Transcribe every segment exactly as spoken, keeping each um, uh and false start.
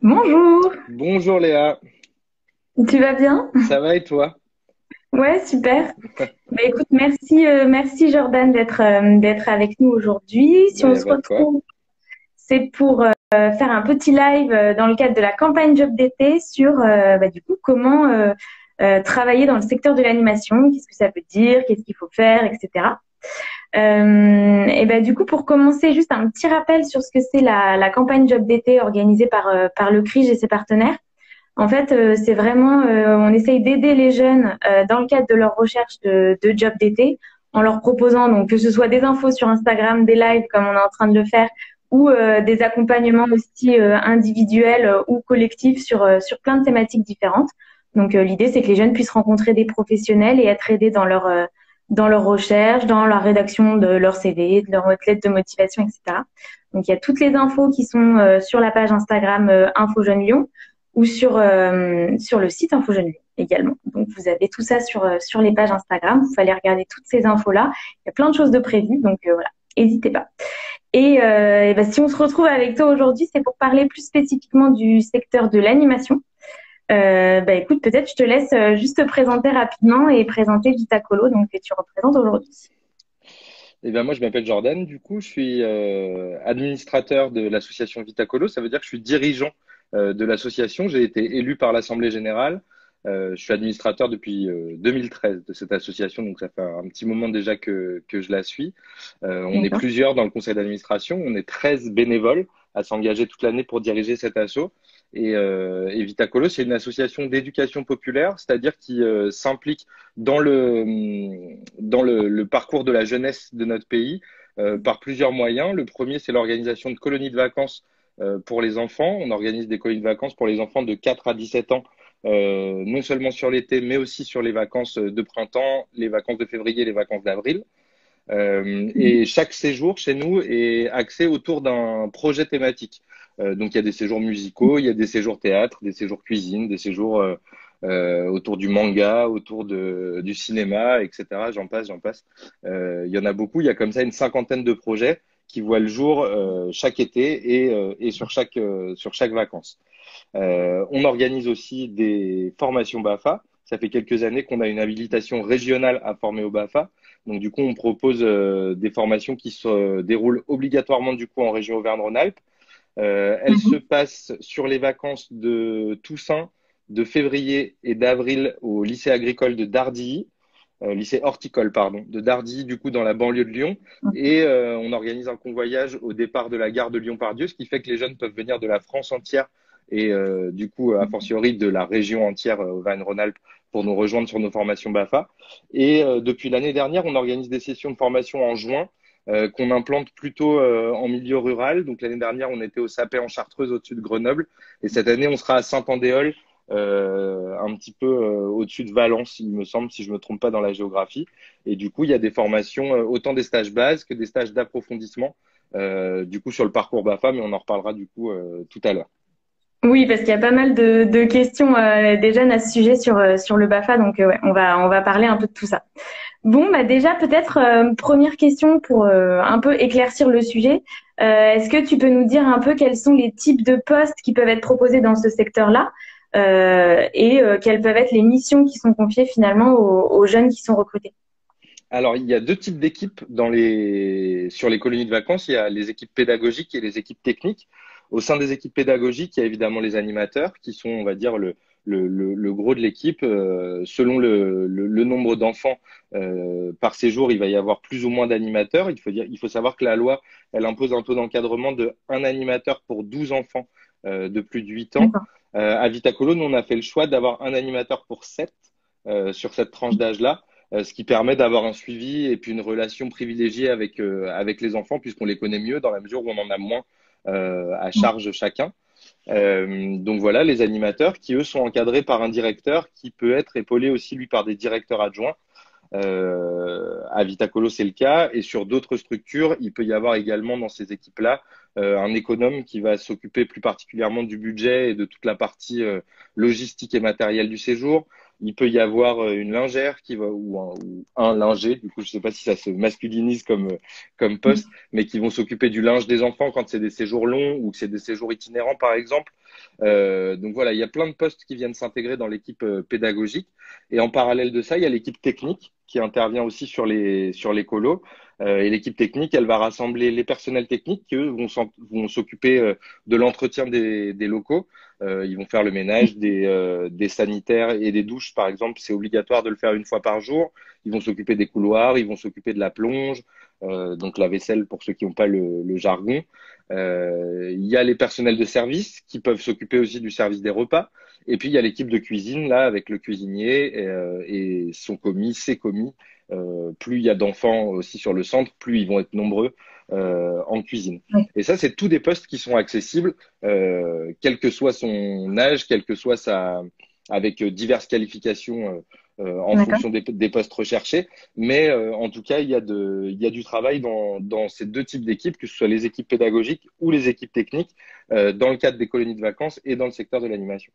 Bonjour, Bonjour Léa, tu vas bien? ça va et toi? Ouais, super. Bah, écoute, merci, euh, merci Jordan d'être euh, d'être avec nous aujourd'hui. Si Bah, y on a se pas de quoi. retrouve, c'est pour euh, faire un petit live euh, dans le cadre de la campagne Job d'été sur euh, bah, du coup comment euh, euh, travailler dans le secteur de l'animation, qu'est-ce que ça veut dire, qu'est-ce qu'il faut faire, et cetera. Euh, et ben du coup, pour commencer, juste un petit rappel sur ce que c'est la, la campagne Job d'été organisée par euh, par le CRIJ et ses partenaires. En fait, euh, c'est vraiment, euh, on essaye d'aider les jeunes euh, dans le cadre de leur recherche de, de job d'été en leur proposant donc que ce soit des infos sur Instagram, des lives comme on est en train de le faire, ou euh, des accompagnements aussi euh, individuels euh, ou collectifs sur euh, sur plein de thématiques différentes. Donc euh, l'idée c'est que les jeunes puissent rencontrer des professionnels et être aidés dans leur euh, dans leur recherche, dans la rédaction de leur C V, de leur lettre de motivation, et cetera. Donc il y a toutes les infos qui sont euh, sur la page Instagram euh, Info Jeunes Lyon ou sur, euh, sur le site Info Jeunes Lyon également. Donc vous avez tout ça sur, euh, sur les pages Instagram. Vous allez regarder toutes ces infos-là. Il y a plein de choses de prévues, donc euh, voilà, n'hésitez pas. Et, euh, et ben, si on se retrouve avec toi aujourd'hui, c'est pour parler plus spécifiquement du secteur de l'animation. Euh, bah écoute, peut-être je te laisse euh, juste te présenter rapidement et présenter Vitacolo, donc que tu représentes aujourd'hui. Eh bien, moi, je m'appelle Jordan, du coup, je suis euh, administrateur de l'association Vitacolo, ça veut dire que je suis dirigeant euh, de l'association. J'ai été élu par l'Assemblée générale. Euh, je suis administrateur depuis euh, deux mille treize de cette association, donc ça fait un petit moment déjà que, que je la suis. Euh, on est D'accord. plusieurs dans le conseil d'administration, on est treize bénévoles à s'engager toute l'année pour diriger cet asso. Et, euh, et Vitacolo, c'est une association d'éducation populaire, c'est-à-dire qui euh, s'implique dans le, dans le, le parcours de la jeunesse de notre pays euh, par plusieurs moyens. Le premier, c'est l'organisation de colonies de vacances euh, pour les enfants. On organise des colonies de vacances pour les enfants de quatre à dix-sept ans, euh, non seulement sur l'été, mais aussi sur les vacances de printemps, les vacances de février, les vacances d'avril. Euh, et chaque séjour chez nous est axé autour d'un projet thématique. Euh, donc il y a des séjours musicaux, il y a des séjours théâtre, des séjours cuisine, des séjours euh, euh, autour du manga, autour de, du cinéma, et cetera. J'en passe, j'en passe. Euh, il y en a beaucoup. Il y a comme ça une cinquantaine de projets qui voient le jour euh, chaque été et, euh, et sur chaque euh, sur chaque vacances. Euh, on organise aussi des formations BAFA. Ça fait quelques années qu'on a une habilitation régionale à former au BAFA. Donc du coup, on propose euh, des formations qui se déroulent obligatoirement du coup en région Auvergne-Rhône-Alpes. Euh, elles se Mhm. passent sur les vacances de Toussaint, de février et d'avril au lycée agricole de Dardilly, euh, lycée horticole pardon, de Dardilly du coup dans la banlieue de Lyon. Et euh, on organise un convoyage au départ de la gare de Lyon-Pardieu, ce qui fait que les jeunes peuvent venir de la France entière et euh, du coup a fortiori de la région entière euh, Auvergne-Rhône-Alpes pour nous rejoindre sur nos formations BAFA. Et euh, depuis l'année dernière, on organise des sessions de formation en juin euh, qu'on implante plutôt euh, en milieu rural. Donc l'année dernière, on était au Sapé en Chartreuse au-dessus de Grenoble. Et cette année, on sera à Saint-Andéol, euh, un petit peu euh, au-dessus de Valence, il me semble, si je me trompe pas dans la géographie. Et du coup, il y a des formations, euh, autant des stages bases que des stages d'approfondissement, euh, du coup sur le parcours BAFA, mais on en reparlera du coup euh, tout à l'heure. Oui, parce qu'il y a pas mal de, de questions euh, des jeunes à ce sujet sur, euh, sur le BAFA, donc euh, ouais, on va, on va parler un peu de tout ça. Bon, bah déjà peut-être euh, première question pour euh, un peu éclaircir le sujet. Euh, est-ce que tu peux nous dire un peu quels sont les types de postes qui peuvent être proposés dans ce secteur-là euh, et euh, quelles peuvent être les missions qui sont confiées finalement aux, aux jeunes qui sont recrutés? Alors, il y a deux types d'équipes dans les... sur les colonies de vacances. Il y a les équipes pédagogiques et les équipes techniques. Au sein des équipes pédagogiques, il y a évidemment les animateurs qui sont, on va dire, le, le, le, le gros de l'équipe. Euh, selon le, le, le nombre d'enfants euh, par séjour, il va y avoir plus ou moins d'animateurs. Il faut dire, il faut savoir que la loi, elle impose un taux d'encadrement de un animateur pour douze enfants euh, de plus de huit ans. D'accord. Euh, à Vitacolo, nous, on a fait le choix d'avoir un animateur pour sept euh, sur cette tranche d'âge-là, euh, ce qui permet d'avoir un suivi et puis une relation privilégiée avec, euh, avec les enfants, puisqu'on les connaît mieux dans la mesure où on en a moins euh, à charge chacun. Euh, donc voilà, les animateurs qui, eux, sont encadrés par un directeur qui peut être épaulé aussi, lui, par des directeurs adjoints. Euh, à Vitacolo, c'est le cas. Et sur d'autres structures, il peut y avoir également dans ces équipes-là euh, un économe qui va s'occuper plus particulièrement du budget et de toute la partie euh, logistique et matérielle du séjour. Il peut y avoir une lingère qui va, ou un, ou un linger, du coup, je sais pas si ça se masculinise comme, comme poste, mais qui vont s'occuper du linge des enfants quand c'est des séjours longs ou que c'est des séjours itinérants, par exemple. Euh, donc voilà, il y a plein de postes qui viennent s'intégrer dans l'équipe euh, pédagogique. Et en parallèle de ça, il y a l'équipe technique qui intervient aussi sur les, sur les colos. Euh, et l'équipe technique, elle va rassembler les personnels techniques qui, eux, vont s'en- vont s'occuper euh, de l'entretien des, des locaux. Euh, ils vont faire le ménage des, euh, des sanitaires et des douches, par exemple. C'est obligatoire de le faire une fois par jour. Ils vont s'occuper des couloirs, ils vont s'occuper de la plonge, euh, donc la vaisselle pour ceux qui n'ont pas le, le jargon. Euh, il y a les personnels de service qui peuvent s'occuper aussi du service des repas. Et puis il y a l'équipe de cuisine là avec le cuisinier et, euh, et son commis, ses commis. Euh, plus il y a d'enfants aussi sur le centre, plus ils vont être nombreux euh, en cuisine. Oui. Et ça, c'est tous des postes qui sont accessibles, euh, quel que soit son âge, quel que soit sa, avec diverses qualifications euh, euh, en fonction des, des postes recherchés. Mais euh, en tout cas, il y a de, il y a du travail dans, dans ces deux types d'équipes, que ce soit les équipes pédagogiques ou les équipes techniques, euh, dans le cadre des colonies de vacances et dans le secteur de l'animation.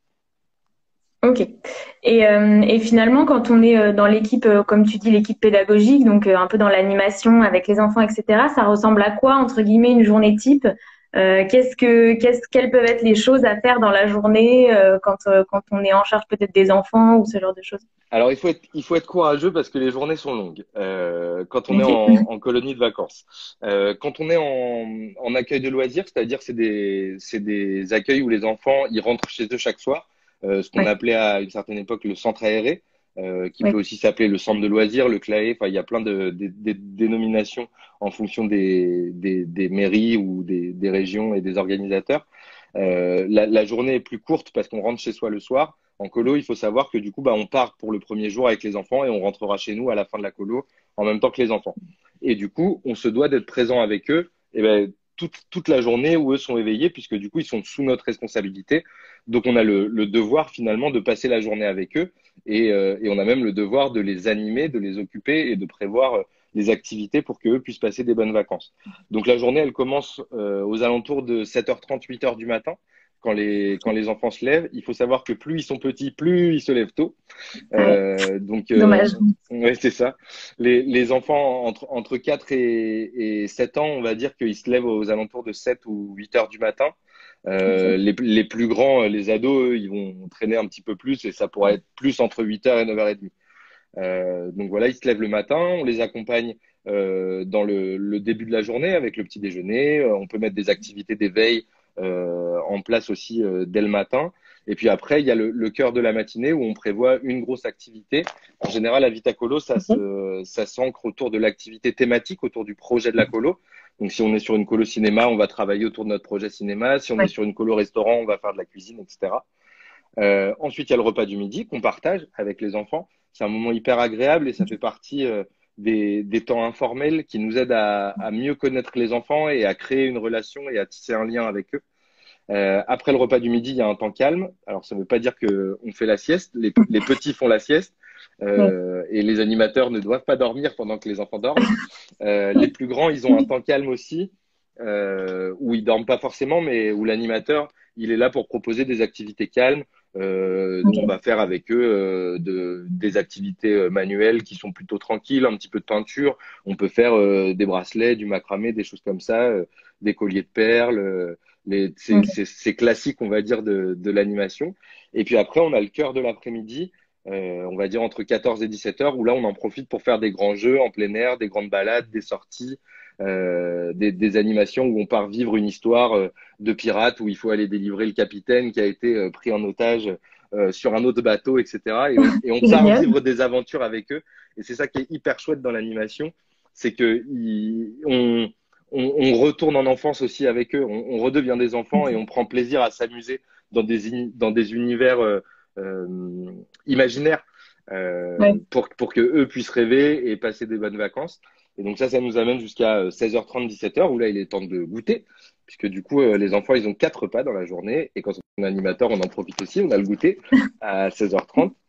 Ok. Et, euh, et finalement, quand on est euh, dans l'équipe, euh, comme tu dis, l'équipe pédagogique, donc euh, un peu dans l'animation avec les enfants, et cetera, ça ressemble à quoi, entre guillemets, une journée type? Euh, qu'est-ce que, qu'est-ce, quelles peuvent être les choses à faire dans la journée euh, quand, euh, quand on est en charge peut-être des enfants ou ce genre de choses? Alors, il faut être, il faut être courageux parce que les journées sont longues euh, quand on est Ok. en, en colonie de vacances. Euh, quand on est en, en accueil de loisirs, c'est-à-dire c'est des, c'est des accueils où les enfants ils rentrent chez eux chaque soir, euh, ce qu'on Ouais. appelait à une certaine époque le centre aéré, euh, qui peut Ouais. aussi s'appeler le centre de loisirs, le CLAE. Enfin, il y a plein de, de- de- dénominations en fonction des, des, des mairies ou des, des régions et des organisateurs. Euh, la, la journée est plus courte parce qu'on rentre chez soi le soir. En colo, il faut savoir que du coup, bah, on part pour le premier jour avec les enfants et on rentrera chez nous à la fin de la colo en même temps que les enfants. Et du coup, on se doit d'être présent avec eux et ben, toute, toute la journée où eux sont éveillés, puisque du coup, ils sont sous notre responsabilité. Donc, on a le, le devoir finalement de passer la journée avec eux et, euh, et on a même le devoir de les animer, de les occuper et de prévoir euh, les activités pour qu'eux puissent passer des bonnes vacances. Donc, la journée, elle commence euh, aux alentours de sept heures trente, huit heures du matin quand les, quand les enfants se lèvent. Il faut savoir que plus ils sont petits, plus ils se lèvent tôt. Ouais. Euh, donc, euh, Dommage. ouais, c'est ça. Les, les enfants entre, entre quatre et, et sept ans, on va dire qu'ils se lèvent aux alentours de sept ou huit heures du matin. Euh, Ok. les, les plus grands, les ados, eux, ils vont traîner un petit peu plus et ça pourrait être plus entre huit heures et neuf heures trente. Euh, donc voilà, ils se lèvent le matin, on les accompagne euh, dans le, le début de la journée avec le petit déjeuner. Euh, on peut mettre des activités d'éveil euh, en place aussi euh, dès le matin. Et puis après, il y a le, le cœur de la matinée où on prévoit une grosse activité. En général, à Vitacolo, ça Ok. se, ça s'ancre autour de l'activité thématique, autour du projet de la colo. Donc, si on est sur une colo cinéma, on va travailler autour de notre projet cinéma. Si on est Ouais. sur une colo restaurant, on va faire de la cuisine, et cetera. Euh, ensuite, il y a le repas du midi qu'on partage avec les enfants. C'est un moment hyper agréable et ça fait partie euh, des, des temps informels qui nous aident à, à mieux connaître les enfants et à créer une relation et à tisser un lien avec eux. Euh, après le repas du midi, il y a un temps calme. Alors, ça ne veut pas dire que on fait la sieste. Les, les petits font la sieste Ouais. euh, et les animateurs ne doivent pas dormir pendant que les enfants dorment. Euh, les plus grands, ils ont un temps calme aussi euh, où ils dorment pas forcément, mais où l'animateur, il est là pour proposer des activités calmes. Euh, on Ok. va faire avec eux euh, de, des activités euh, manuelles qui sont plutôt tranquilles, un petit peu de peinture. On peut faire euh, des bracelets, du macramé, des choses comme ça, euh, des colliers de perles. Euh, les, c'est, Ok. c'est, c'est classique, on va dire, de, de l'animation. Et puis après, on a le cœur de l'après-midi, euh, on va dire entre quatorze et dix-sept heures, où là, on en profite pour faire des grands jeux en plein air, des grandes balades, des sorties, euh, des, des animations où on part vivre une histoire euh, de pirate, où il faut aller délivrer le capitaine qui a été euh, pris en otage euh, sur un autre bateau, et cetera. Et on, et on part Génial. vivre des aventures avec eux. Et c'est ça qui est hyper chouette dans l'animation, c'est que il, on, on, on retourne en enfance aussi avec eux. On, on redevient des enfants et on prend plaisir à s'amuser dans des, dans des univers euh, euh, imaginaires euh, Ouais. pour, pour que eux puissent rêver et passer des bonnes vacances. Et donc ça, ça nous amène jusqu'à seize heures trente, dix-sept heures, où là, il est temps de goûter, puisque du coup, euh, les enfants, ils ont quatre repas dans la journée. Et quand on est animateur, on en profite aussi, on a le goûter à seize heures trente.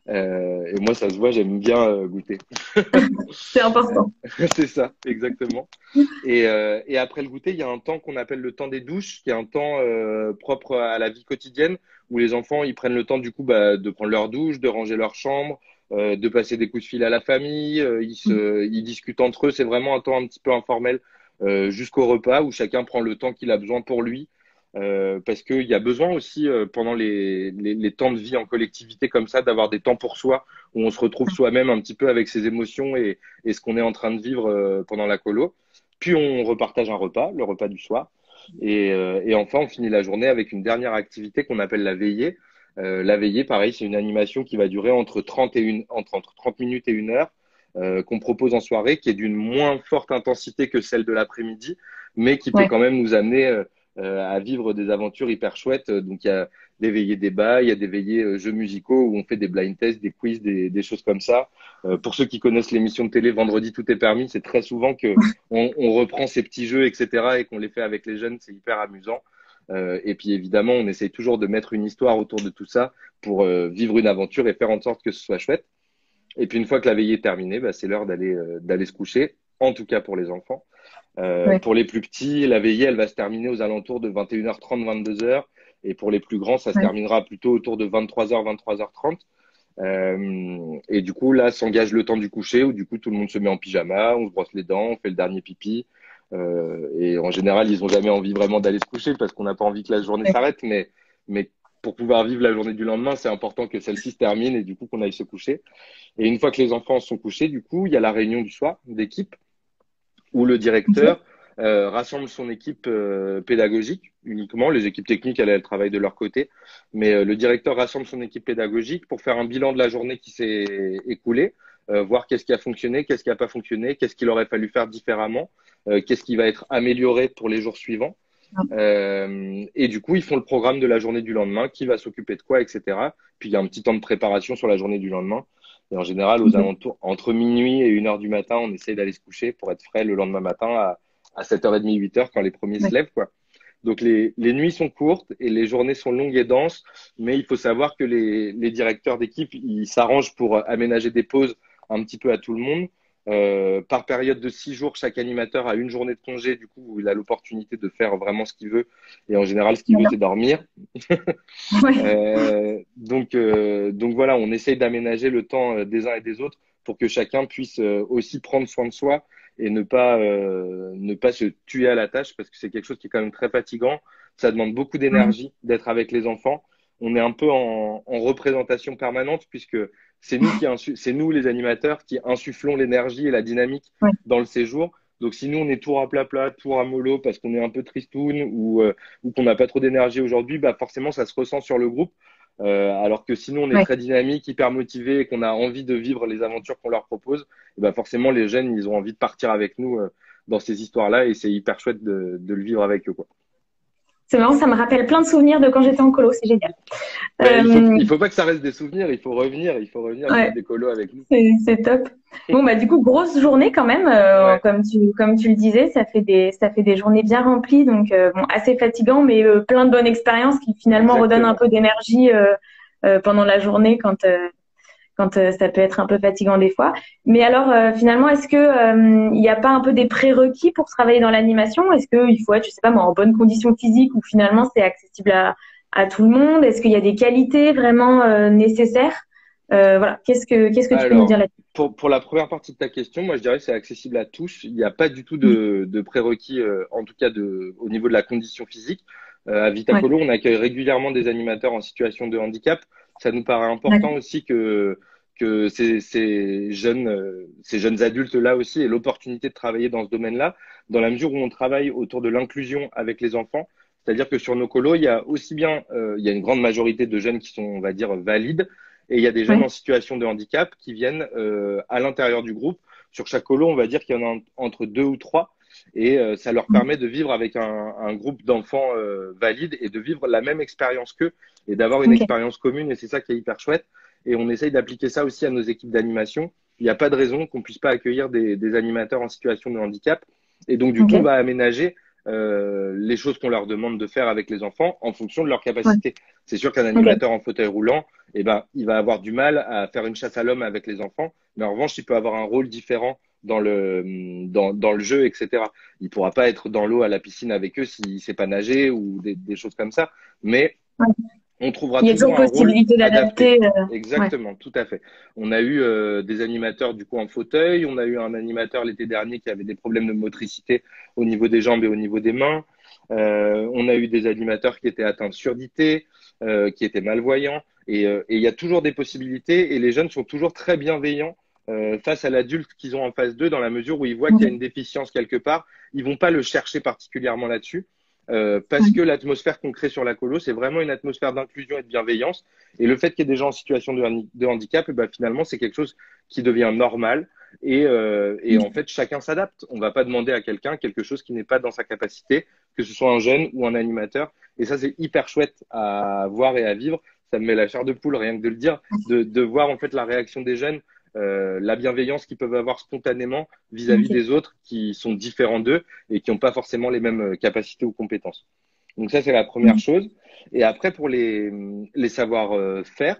Euh, et moi, ça se voit, j'aime bien euh, goûter. C'est important. C'est ça, exactement. Et, euh, et après le goûter, il y a un temps qu'on appelle le temps des douches, qui est un temps euh, propre à la vie quotidienne, où les enfants, ils prennent le temps du coup bah, de prendre leur douche, de ranger leur chambre, euh, de passer des coups de fil à la famille, euh, ils se, ils discutent entre eux. C'est vraiment un temps un petit peu informel euh, jusqu'au repas, où chacun prend le temps qu'il a besoin pour lui. Euh, parce qu'il y a besoin aussi, euh, pendant les, les, les temps de vie en collectivité comme ça, d'avoir des temps pour soi, où on se retrouve soi-même un petit peu avec ses émotions et, et ce qu'on est en train de vivre euh, pendant la colo. Puis on repartage un repas, le repas du soir. Et, euh, et enfin, on finit la journée avec une dernière activité qu'on appelle la veillée. Euh, la veillée, pareil, c'est une animation qui va durer entre trente et une, entre, entre trente minutes et une heure, euh, qu'on propose en soirée, qui est d'une moins forte intensité que celle de l'après-midi, mais qui peut Ouais. quand même nous amener euh, euh, à vivre des aventures hyper chouettes. Donc, il y a des veillées débats, il y a des veillées euh, jeux musicaux où on fait des blind tests, des quiz, des, des choses comme ça. Euh, pour ceux qui connaissent l'émission de télé Vendredi tout est permis, c'est très souvent que on, on reprend ces petits jeux, et cetera, et qu'on les fait avec les jeunes, c'est hyper amusant. Euh, et puis évidemment, on essaye toujours de mettre une histoire autour de tout ça pour euh, vivre une aventure et faire en sorte que ce soit chouette. Et puis une fois que la veillée est terminée, bah, c'est l'heure d'aller euh, d'aller se coucher, en tout cas pour les enfants. Euh, Ouais. pour les plus petits, la veillée, elle va se terminer aux alentours de vingt et une heures trente, vingt-deux heures. Et pour les plus grands, ça se Ouais. terminera plutôt autour de vingt-trois heures, vingt-trois heures trente. Euh, et du coup, là, s'engage le temps du coucher où du coup, tout le monde se met en pyjama, on se brosse les dents, on fait le dernier pipi. Euh, et en général, ils ont jamais envie vraiment d'aller se coucher parce qu'on n'a pas envie que la journée Ouais. s'arrête. Mais, mais pour pouvoir vivre la journée du lendemain, c'est important que celle-ci se termine et du coup, qu'on aille se coucher. Et une fois que les enfants sont couchés, du coup, il y a la réunion du soir d'équipe où le Ok. directeur euh, rassemble son équipe euh, pédagogique uniquement. Les équipes techniques, elles, elles travaillent de leur côté. Mais euh, le directeur rassemble son équipe pédagogique pour faire un bilan de la journée qui s'est écoulée, euh, voir qu'est-ce qui a fonctionné, qu'est-ce qui n'a pas fonctionné, qu'est-ce qu'il aurait fallu faire différemment, euh, qu'est-ce qui va être amélioré pour les jours suivants. Euh, et du coup, ils font le programme de la journée du lendemain, qui va s'occuper de quoi, et cetera. Puis il y a un petit temps de préparation sur la journée du lendemain. Et en général, aux Ok. alentours, entre minuit et une heure du matin, on essaye d'aller se coucher pour être frais le lendemain matin à, à sept heures trente, huit heures quand les premiers Ouais. se lèvent, quoi. Donc les, les nuits sont courtes et les journées sont longues et denses, mais il faut savoir que les, les directeurs d'équipe, ils s'arrangent pour aménager des pauses un petit peu à tout le monde. Euh, par période de six jours, chaque animateur a une journée de congé, du coup, où il a l'opportunité de faire vraiment ce qu'il veut. Et en général, ce qu'il veut, Voilà. c'est dormir. Ouais. Euh, donc, euh, donc voilà, on essaye d'aménager le temps euh, des uns et des autres pour que chacun puisse euh, aussi prendre soin de soi et ne pas, euh, ne pas se tuer à la tâche parce que c'est quelque chose qui est quand même très fatigant. Ça demande beaucoup Ouais. d'énergie d'être avec les enfants. On est un peu en, en représentation permanente puisque c'est nous qui insu- c'est nous les animateurs qui insufflons l'énergie et la dynamique Ouais. dans le séjour. Donc si nous on est tout à plat plat, tout à mollo parce qu'on est un peu tristoun ou euh, ou qu'on n'a pas trop d'énergie aujourd'hui, bah forcément ça se ressent sur le groupe. Euh, alors que sinon on est Ouais. très dynamique, hyper motivé et qu'on a envie de vivre les aventures qu'on leur propose, et bah forcément les jeunes ils ont envie de partir avec nous euh, dans ces histoires-là et c'est hyper chouette de, de le vivre avec eux, quoi. C'est marrant, ça me rappelle plein de souvenirs de quand j'étais en colo, c'est génial. Mais il faut Euh, il faut pas que ça reste des souvenirs, il faut revenir, il faut revenir vivre ouais, des colos avec nous. c'est c'est top. Bon bah du coup grosse journée quand même, euh, Ouais, comme tu comme tu le disais, ça fait des ça fait des journées bien remplies, donc euh, bon assez fatigant, mais euh, plein de bonnes expériences qui finalement redonnent un exactement. peu d'énergie euh, euh, pendant la journée quand euh, quand euh, ça peut être un peu fatigant des fois. Mais alors, euh, finalement, est-ce que euh, il n'y a pas un peu des prérequis pour travailler dans l'animation? Est-ce qu'il faut être, je sais pas moi, en bonne condition physique ou finalement c'est accessible à, à tout le monde? Est-ce qu'il y a des qualités vraiment euh, nécessaires? Euh, voilà, qu'est-ce que qu'est-ce que tu peux nous dire Alors, là-dessus? pour, pour la première partie de ta question, moi je dirais que c'est accessible à tous. Il n'y a pas du tout de, de prérequis, euh, en tout cas de, au niveau de la condition physique. Euh, à Ouais, Vitacolo, on accueille régulièrement des animateurs en situation de handicap. Ça nous paraît important d'accord. aussi que, que ces, ces jeunes, euh, ces jeunes adultes-là aussi aient l'opportunité de travailler dans ce domaine-là, dans la mesure où on travaille autour de l'inclusion avec les enfants. C'est-à-dire que sur nos colos, il y a aussi bien, euh, il y a une grande majorité de jeunes qui sont, on va dire, valides, et il y a des jeunes Ouais, en situation de handicap qui viennent euh, à l'intérieur du groupe. Sur chaque colo, on va dire qu'il y en a entre deux ou trois. Et euh, ça leur permet de vivre avec un, un groupe d'enfants euh, valides et de vivre la même expérience qu'eux et d'avoir une ok, expérience commune. Et c'est ça qui est hyper chouette. Et on essaye d'appliquer ça aussi à nos équipes d'animation. Il n'y a pas de raison qu'on puisse pas accueillir des, des animateurs en situation de handicap. Et donc, du coup, on ok, va aménager euh, les choses qu'on leur demande de faire avec les enfants en fonction de leur Ouais. capacité. C'est sûr qu'un Ok. animateur en fauteuil roulant, eh ben, il va avoir du mal à faire une chasse à l'homme avec les enfants, mais en revanche, il peut avoir un rôle différent dans le, dans, dans le jeu, et cetera. Il pourra pas être dans l'eau à la piscine avec eux s'il sait pas nager ou des, des choses comme ça, mais Ouais. on trouvera Il y a toujours toujours un rôle possibilité adapté. d'adapter. Euh, ouais. Exactement, tout à fait. On a eu euh, des animateurs du coup en fauteuil, on a eu un animateur l'été dernier qui avait des problèmes de motricité au niveau des jambes et au niveau des mains. Euh, on a eu des animateurs qui étaient atteints de surdité, euh, qui étaient malvoyants. Et, euh, et il y a toujours des possibilités et les jeunes sont toujours très bienveillants euh, face à l'adulte qu'ils ont en face d'eux dans la mesure où ils voient qu'il y a Ok. une déficience quelque part. Ils vont pas le chercher particulièrement là-dessus. Euh, parce que Ouais. l'atmosphère qu'on crée sur la colo, c'est vraiment une atmosphère d'inclusion et de bienveillance. Et le fait qu'il y ait des gens en situation de, de handicap, eh ben, finalement, c'est quelque chose qui devient normal. Et, euh, et en fait, chacun s'adapte. On va pas demander à quelqu'un quelque chose qui n'est pas dans sa capacité, que ce soit un jeune ou un animateur. Et ça, c'est hyper chouette à voir et à vivre. Ça me met la chair de poule, rien que de le dire, de, de voir en fait la réaction des jeunes, euh, la bienveillance qu'ils peuvent avoir spontanément vis-à-vis Ok. des autres qui sont différents d'eux et qui n'ont pas forcément les mêmes capacités ou compétences. Donc ça, c'est la première chose. Et après, pour les, les savoir-faire,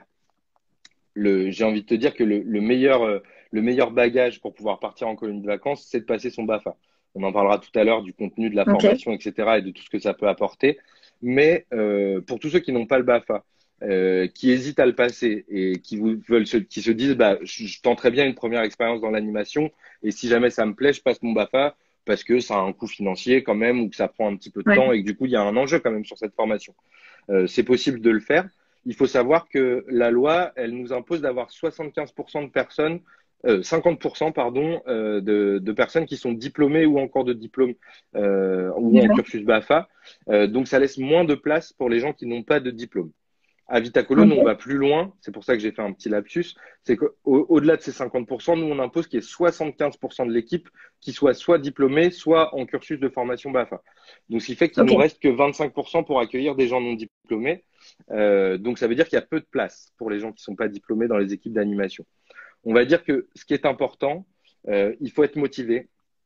le, j'ai envie de te dire que le, le meilleur, euh, le meilleur bagage pour pouvoir partir en colonie de vacances, c'est de passer son BAFA. On en parlera tout à l'heure du contenu de la Ok. formation, et cetera, et de tout ce que ça peut apporter. Mais euh, pour tous ceux qui n'ont pas le BAFA, euh, qui hésitent à le passer et qui vous, veulent se, qui se disent, bah, je, je tenterais bien une première expérience dans l'animation, et si jamais ça me plaît, je passe mon BAFA parce que ça a un coût financier quand même ou que ça prend un petit peu de Ouais. temps et que du coup il y a un enjeu quand même sur cette formation. Euh, c'est possible de le faire. Il faut savoir que la loi, elle nous impose d'avoir soixante-quinze pour cent de personnes, euh, cinquante pour cent pardon, euh, de, de personnes qui sont diplômées ou encore de diplôme euh, ou en D'accord. cursus BAFA. Euh, donc ça laisse moins de place pour les gens qui n'ont pas de diplôme. À Vitacolo, nous, on Ok. va plus loin. C'est pour ça que j'ai fait un petit lapsus. C'est qu'au-delà de ces cinquante pour cent, nous, on impose qu'il y ait soixante-quinze pour cent de l'équipe qui soit soit diplômée, soit en cursus de formation BAFA. Donc, ce qui fait qu'il Ok. nous reste que vingt-cinq pour cent pour accueillir des gens non diplômés. Euh, donc, ça veut dire qu'il y a peu de place pour les gens qui ne sont pas diplômés dans les équipes d'animation. On va dire que ce qui est important, euh, il faut être motivé,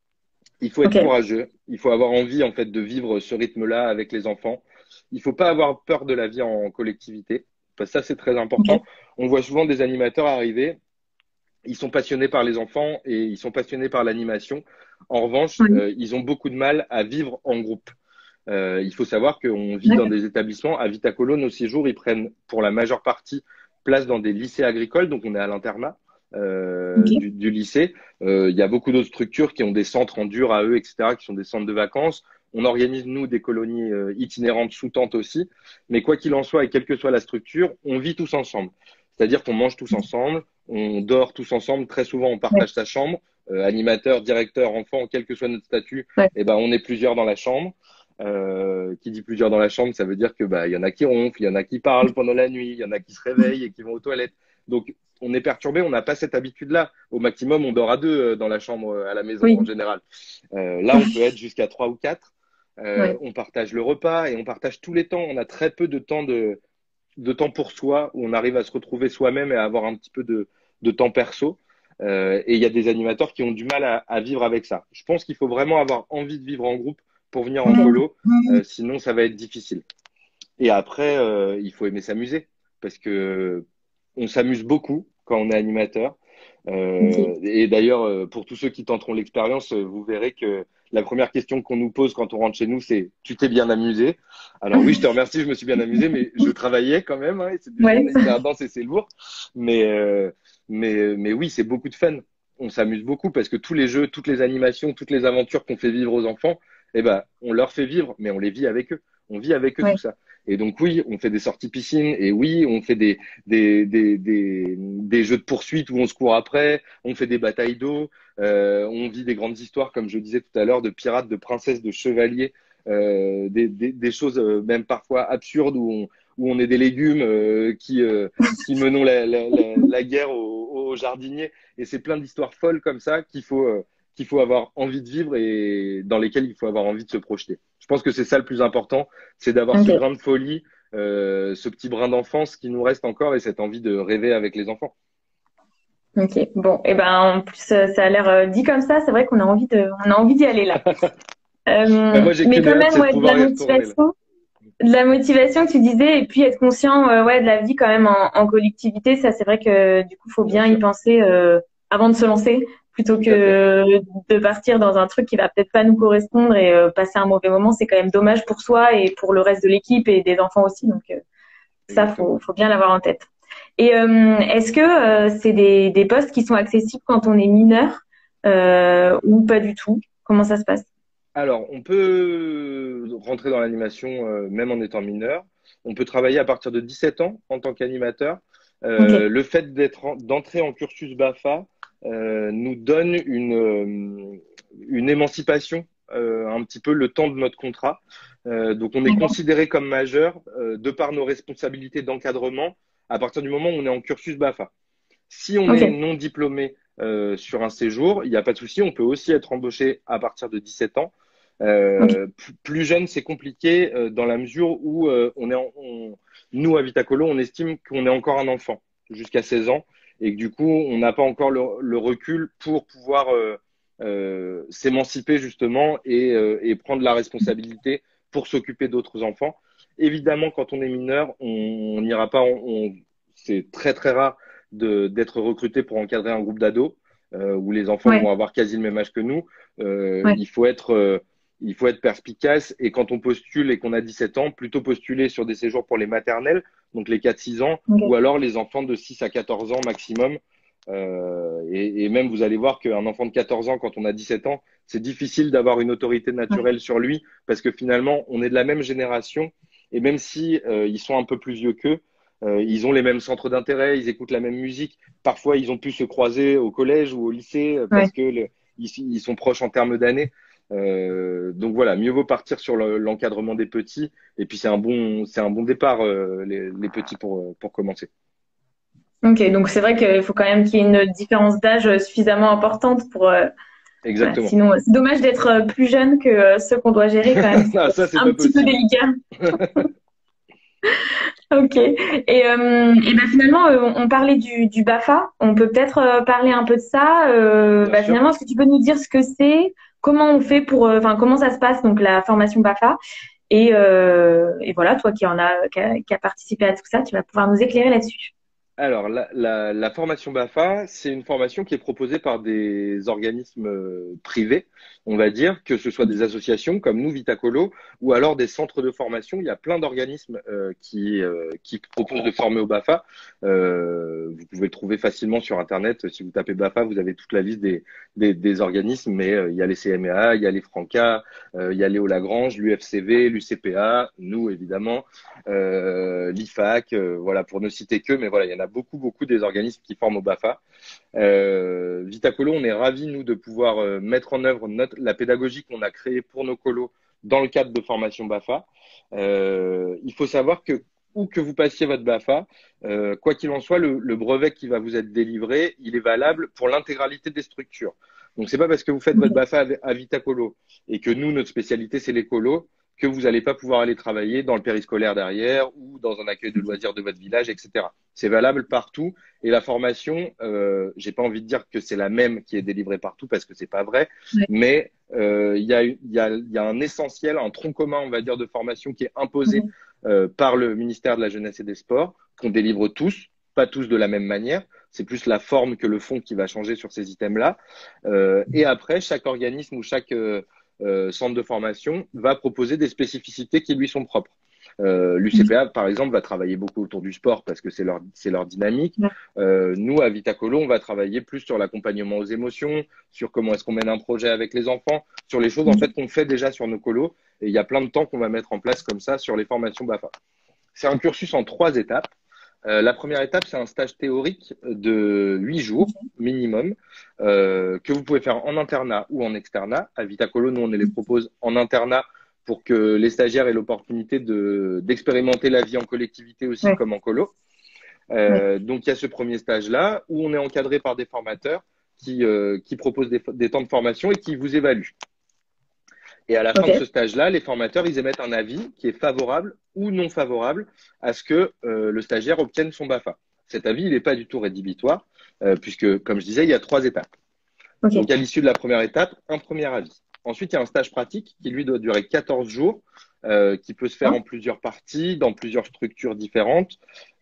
il faut être Ok. courageux, il faut avoir envie en fait de vivre ce rythme-là avec les enfants. Il faut pas avoir peur de la vie en collectivité, parce que ça c'est très important. Ok. On voit souvent des animateurs arriver, ils sont passionnés par les enfants et ils sont passionnés par l'animation. En revanche, Oui. euh, ils ont beaucoup de mal à vivre en groupe. Euh, il faut savoir qu'on vit dans D'accord. des établissements. À Vitacolo, nos séjours, ils prennent pour la majeure partie place dans des lycées agricoles, donc on est à l'internat euh, Ok. du, du lycée. Euh, il y a beaucoup d'autres structures qui ont des centres en dur à eux, et cetera, qui sont des centres de vacances. On organise, nous, des colonies euh, itinérantes sous tente aussi. Mais quoi qu'il en soit, et quelle que soit la structure, on vit tous ensemble. C'est-à-dire qu'on mange tous ensemble, on dort tous ensemble. Très souvent, on Ouais. partage sa chambre. Euh, animateur, directeur, enfant, quel que soit notre statut, Ouais. eh ben, on est plusieurs dans la chambre. Euh, qui dit plusieurs dans la chambre, ça veut dire que bah il y en a qui ronflent, il y en a qui parlent pendant la nuit, il y en a qui se réveillent et qui vont aux toilettes. Donc on est perturbé, on n'a pas cette habitude-là. Au maximum, on dort à deux euh, dans la chambre euh, à la maison en Oui. général. Euh, là, on peut être jusqu'à trois ou quatre. Euh, Ouais. on partage le repas et on partage tous les temps. On a très peu de temps de, de temps pour soi où on arrive à se retrouver soi-même et à avoir un petit peu de, de temps perso. Euh, et il y a des animateurs qui ont du mal à, à vivre avec ça. Je pense qu'il faut vraiment avoir envie de vivre en groupe pour venir en Ok. colo, euh, sinon ça va être difficile. Et après, euh, il faut aimer s'amuser parce que on s'amuse beaucoup quand on est animateur. Ok. Euh, et d'ailleurs, euh, pour tous ceux qui tenteront l'expérience, euh, vous verrez que la première question qu'on nous pose quand on rentre chez nous, c'est tu t'es bien amusé? Alors oui, je te remercie, je me suis bien amusé, mais je travaillais quand même. Hein, et c'est des Ouais. journées hyper denses et c'est lourd. Mais euh, mais mais oui, c'est beaucoup de fun. On s'amuse beaucoup parce que tous les jeux, toutes les animations, toutes les aventures qu'on fait vivre aux enfants, eh ben, on leur fait vivre, mais on les vit avec eux. On vit avec eux tout Ouais. ça. Et donc oui, on fait des sorties piscine, et oui, on fait des des des des, des jeux de poursuite où on se court après, on fait des batailles d'eau, euh, on vit des grandes histoires, comme je disais tout à l'heure, de pirates, de princesses, de chevaliers, euh, des, des, des choses euh, même parfois absurdes où on, où on est des légumes euh, qui, euh, qui menons la, la, la, la guerre aux, aux jardiniers. Et c'est plein d'histoires folles comme ça qu'il faut, euh, qu'il faut avoir envie de vivre et dans lesquelles il faut avoir envie de se projeter. Je pense que c'est ça le plus important, c'est d'avoir ce Ok. grain de folie, euh, ce petit brin d'enfance qui nous reste encore et cette envie de rêver avec les enfants. Ok. Bon. Et ben, en plus, euh, ça a l'air euh, dit comme ça. C'est vrai qu'on a envie de, on a envie d'y aller là. Bah, Euh, moi, j'ai mais qu'une quand hâte, même, c'est de ouais, de la pouvoir y retourner là. motivation, de la motivation que tu disais, et puis être conscient, euh, ouais, de la vie quand même en, en collectivité. Ça, c'est vrai que du coup, faut Bien bien y sûr, penser euh, avant de se lancer, plutôt tout à fait. que de partir dans un truc qui va peut-être pas nous correspondre et euh, passer un mauvais moment. C'est quand même dommage pour soi et pour le reste de l'équipe et des enfants aussi. Donc euh, ça, Exactement. faut, faut bien l'avoir en tête. Et euh, est-ce que euh, c'est des, des postes qui sont accessibles quand on est mineur euh, ou pas du tout? Comment ça se passe? Alors, on peut rentrer dans l'animation euh, même en étant mineur. On peut travailler à partir de dix-sept ans en tant qu'animateur. Euh, Ok. le fait d'être en- d'entrer en cursus BAFA euh, nous donne une, euh, une émancipation euh, un petit peu le temps de notre contrat. Euh, donc, on est D'accord. considéré comme majeur euh, de par nos responsabilités d'encadrement à partir du moment où on est en cursus BAFA. Si on est Ok. non diplômé euh, sur un séjour, il n'y a pas de souci, on peut aussi être embauché à partir de dix-sept ans. Ok. Euh, p- plus jeune, c'est compliqué euh, dans la mesure où euh, on est en- on- nous, à Vitacolo, on estime qu'on est encore un enfant jusqu'à seize ans et que du coup, on n'a pas encore le, le recul pour pouvoir euh, euh, s'émanciper justement et, euh, et prendre la responsabilité pour s'occuper d'autres enfants. Évidemment, quand on est mineur, on on n'ira pas, on, on- c'est très très rare de d'être recruté pour encadrer un groupe d'ados euh, où les enfants Ouais. vont avoir quasi le même âge que nous. Euh, Ouais. il faut être euh, il faut être perspicace et quand on postule et qu'on a dix-sept ans, plutôt postuler sur des séjours pour les maternelles, donc les quatre six ans, ou Ok. alors les enfants de six à quatorze ans maximum. Euh, et, et même, vous allez voir qu'un enfant de quatorze ans, quand on a dix-sept ans, c'est difficile d'avoir une autorité Ouais. naturelle sur lui parce que finalement, on est de la même génération et même si euh, ils sont un peu plus vieux qu'eux, euh, ils ont les mêmes centres d'intérêt, ils écoutent la même musique. Parfois, ils ont pu se croiser au collège ou au lycée euh, Ouais. parce que le, ils, ils sont proches en termes d'années. Euh, donc voilà, mieux vaut partir sur le- l'encadrement des petits. Et puis c'est un bon, c'est un bon départ euh, les, les petits pour euh, pour commencer. Ok, donc c'est vrai qu'il faut quand même qu'il y ait une différence d'âge suffisamment importante pour. Euh, voilà, Exactement. sinon, c'est dommage d'être euh, plus jeune que euh, ceux qu'on doit gérer quand même. Ah, C'est ça c'est un pas petit peu possible. délicat. Ok. Et, euh, et ben finalement, euh, on on parlait du, du BAFA. On peut peut-être euh, parler un peu de ça. Euh, Bien bah, sûr. finalement, est-ce que tu peux nous dire ce que c'est, comment on fait pour, euh, enfin, comment ça se passe donc la formation BAFA. Et, euh, et voilà, toi qui en a, qui a, qui a participé à tout ça, tu vas pouvoir nous éclairer là-dessus. Alors, la, la, la formation BAFA, c'est une formation qui est proposée par des organismes euh, privés, on va dire, que ce soit des associations comme nous, Vitacolo, ou alors des centres de formation. Il y a plein d'organismes euh, qui, euh, qui proposent de former au BAFA. Euh, vous pouvez le trouver facilement sur Internet. Si vous tapez BAFA, vous avez toute la liste des, des, des organismes, mais euh, il y a les C M E A, il y a les Franca, euh, il y a Léo Lagrange, l'U F C V, l'U C P A, nous évidemment euh, l'I F A C, euh, voilà, pour ne citer que, mais voilà, il y en a beaucoup, beaucoup des organismes qui forment au BAFA. Euh, Vitacolo, on est ravis, nous, de pouvoir euh, mettre en œuvre notre, la pédagogie qu'on a créée pour nos colos dans le cadre de formation BAFA. Euh, il faut savoir que où que vous passiez votre BAFA, euh, quoi qu'il en soit, le, le brevet qui va vous être délivré, il est valable pour l'intégralité des structures. Donc, c'est pas parce que vous faites votre Ok. BAFA à, à Vitacolo et que nous, notre spécialité, c'est les colos, que vous n'allez pas pouvoir aller travailler dans le périscolaire derrière ou dans un accueil de loisirs de votre village, et cetera. C'est valable partout. Et la formation, euh, j'ai pas envie de dire que c'est la même qui est délivrée partout parce que c'est pas vrai, Ouais. mais euh, il y, a, il y, a, il y a un essentiel, un tronc commun, on va dire, de formation qui est imposé Ok. euh, par le ministère de la Jeunesse et des Sports, qu'on délivre tous, pas tous de la même manière. C'est plus la forme que le fond qui va changer sur ces items-là. Euh, et après, chaque organisme ou chaque euh, euh, centre de formation va proposer des spécificités qui lui sont propres. Euh, L'U C P A, par exemple, va travailler beaucoup autour du sport parce que c'est leur, c'est leur dynamique. Ouais. Euh, nous, à Vitacolo, on va travailler plus sur l'accompagnement aux émotions, sur comment est-ce qu'on mène un projet avec les enfants, sur les choses en fait qu'on fait déjà sur nos colos. Et il y a plein de temps qu'on va mettre en place comme ça sur les formations BAFA. C'est un cursus en trois étapes. Euh, la première étape, c'est un stage théorique de huit jours minimum euh, que vous pouvez faire en internat ou en externat. À Vitacolo, nous, on les propose en internat pour que les stagiaires aient l'opportunité de, d'expérimenter la vie en collectivité aussi Ouais. comme en colo. Ouais. Euh, donc, il y a ce premier stage-là où on est encadré par des formateurs qui, euh, qui proposent des, des temps de formation et qui vous évaluent. Et à la fin de ce Ok. stage-là, les formateurs, ils émettent un avis qui est favorable ou non favorable à ce que euh, le stagiaire obtienne son BAFA. Cet avis, il n'est pas du tout rédhibitoire, euh, puisque, comme je disais, il y a trois étapes. Donc, Ok. à l'issue de la première étape, un premier avis. Ensuite, il y a un stage pratique qui, lui, doit durer quatorze jours, euh, qui peut se faire en plusieurs parties, dans plusieurs structures différentes.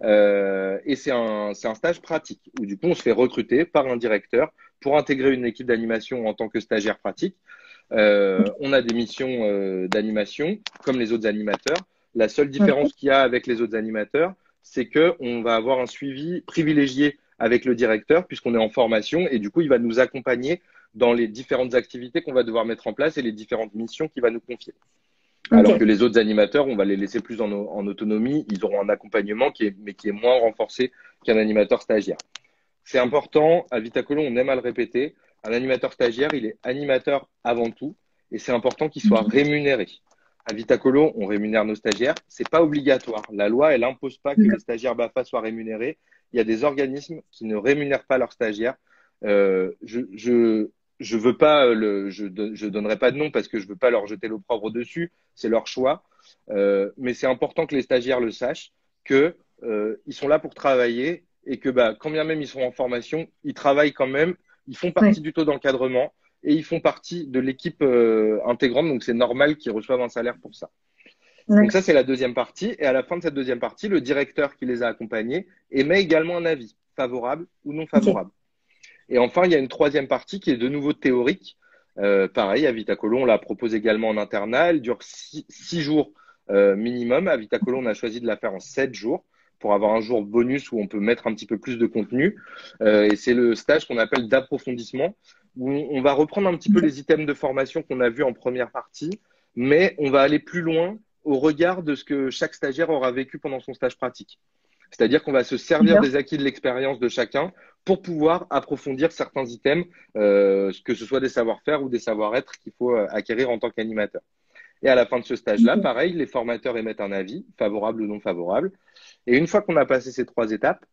Euh, et c'est un, c'est un stage pratique où, du coup, on se fait recruter par un directeur pour intégrer une équipe d'animation en tant que stagiaire pratique. Euh, on a des missions euh, d'animation comme les autres animateurs. La seule différence qu'il y a avec les autres animateurs, c'est qu'on va avoir un suivi privilégié avec le directeur puisqu'on est en formation et du coup, il va nous accompagner dans les différentes activités qu'on va devoir mettre en place et les différentes missions qu'il va nous confier. Okay. Alors que les autres animateurs, on va les laisser plus en, en autonomie. Ils auront un accompagnement qui est, mais qui est moins renforcé qu'un animateur stagiaire. C'est important. À Vitacolo, on aime à le répéter. Un animateur stagiaire, il est animateur avant tout et c'est important qu'il soit rémunéré. À Vitacolo, on rémunère nos stagiaires. C'est pas obligatoire. La loi, elle impose pas que les stagiaires BAFA soient rémunérés. Il y a des organismes qui ne rémunèrent pas leurs stagiaires. Euh, je, je, je veux pas le, je, je donnerai pas de nom parce que je veux pas leur jeter l'opprobre dessus. C'est leur choix. Euh, mais c'est important que les stagiaires le sachent, que euh, ils sont là pour travailler et que bah, quand bien même ils sont en formation, ils travaillent quand même. Ils font partie oui. du taux d'encadrement et ils font partie de l'équipe euh, intégrante. Donc c'est normal qu'ils reçoivent un salaire pour ça. Ouais. Donc ça c'est la deuxième partie. Et à la fin de cette deuxième partie, le directeur qui les a accompagnés émet également un avis favorable ou non favorable. Okay. Et enfin, il y a une troisième partie qui est de nouveau théorique. Euh, pareil, à Vitacolo, on la propose également en internat. Elle dure six, six jours euh, minimum. À Vitacolo, on a choisi de la faire en sept jours pour avoir un jour bonus où on peut mettre un petit peu plus de contenu. Euh, et c'est le stage qu'on appelle d'approfondissement, où on va reprendre un petit peu les items de formation qu'on a vus en première partie, mais on va aller plus loin au regard de ce que chaque stagiaire aura vécu pendant son stage pratique. C'est-à-dire qu'on va se servir des acquis de l'expérience de chacun pour pouvoir approfondir certains items, euh, que ce soit des savoir-faire ou des savoir-être qu'il faut acquérir en tant qu'animateur. Et à la fin de ce stage-là, pareil, les formateurs émettent un avis, favorable ou non favorable. Et une fois qu'on a passé ces trois étapes,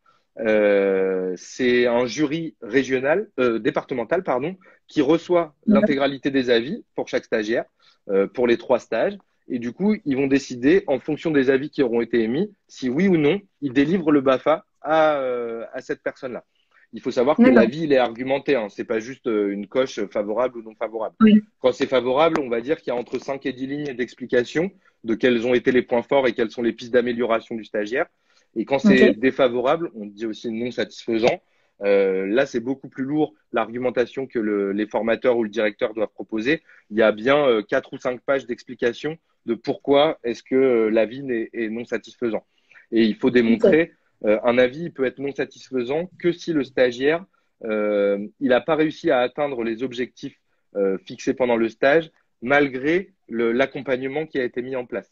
euh, c'est un jury régional, euh, départemental, pardon, qui reçoit l'intégralité des avis pour chaque stagiaire, euh, pour les trois stages. Et du coup, ils vont décider, en fonction des avis qui auront été émis, si oui ou non, ils délivrent le BAFA à, euh, à cette personne-là. Il faut savoir que l'avis, il est argumenté. Hein. C'est pas juste une coche favorable ou non favorable. Oui. Quand c'est favorable, on va dire qu'il y a entre cinq et dix lignes d'explication de quels ont été les points forts et quelles sont les pistes d'amélioration du stagiaire. Et quand c'est okay. défavorable, on dit aussi non satisfaisant. Euh, là, c'est beaucoup plus lourd l'argumentation que le, les formateurs ou le directeur doivent proposer. Il y a bien euh, quatre ou cinq pages d'explication de pourquoi est-ce que euh, l'avis est, est non satisfaisant. Et il faut démontrer okay. euh, un avis il peut être non satisfaisant que si le stagiaire euh, il n'a pas réussi à atteindre les objectifs euh, fixés pendant le stage malgré l'accompagnement qui a été mis en place.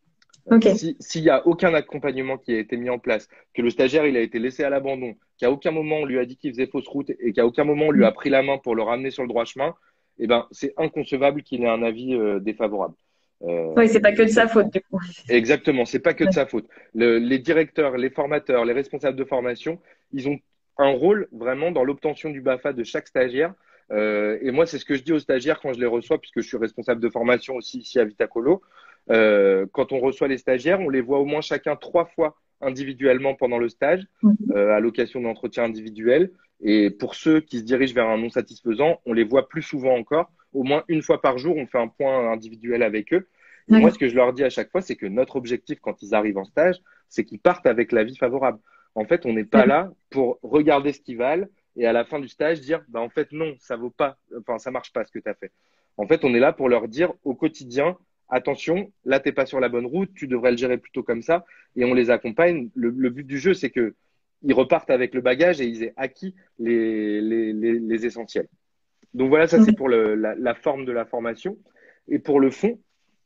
Okay. Si, s'il y a aucun accompagnement qui a été mis en place, que le stagiaire il a été laissé à l'abandon, qu'à aucun moment on lui a dit qu'il faisait fausse route et qu'à aucun moment on lui a pris la main pour le ramener sur le droit chemin, eh ben c'est inconcevable qu'il ait un avis euh, défavorable. Euh, oui, c'est pas que de sa faute du coup. Exactement, c'est pas que de sa faute. Le, les directeurs, les formateurs, les responsables de formation, ils ont un rôle vraiment dans l'obtention du BAFA de chaque stagiaire. Euh, et moi, c'est ce que je dis aux stagiaires quand je les reçois, puisque je suis responsable de formation aussi ici à Vitacolo. Euh, quand on reçoit les stagiaires, on les voit au moins chacun trois fois individuellement pendant le stage, euh, à l'occasion d'entretiens individuels. Et pour ceux qui se dirigent vers un non satisfaisant, on les voit plus souvent encore. Au moins une fois par jour, on fait un point individuel avec eux. Et moi, ce que je leur dis à chaque fois, c'est que notre objectif quand ils arrivent en stage, c'est qu'ils partent avec l'avis favorable. En fait, on n'est pas là pour regarder ce qu'ils valent et à la fin du stage dire, bah en fait non, ça vaut pas, enfin ça marche pas ce que tu as fait. En fait, on est là pour leur dire au quotidien, attention, là t'es pas sur la bonne route, tu devrais le gérer plutôt comme ça, et on les accompagne. Le, le but du jeu, c'est que ils repartent avec le bagage et ils aient acquis les, les, les, les essentiels. Donc voilà, ça c'est pour le, la, la forme de la formation. Et pour le fond,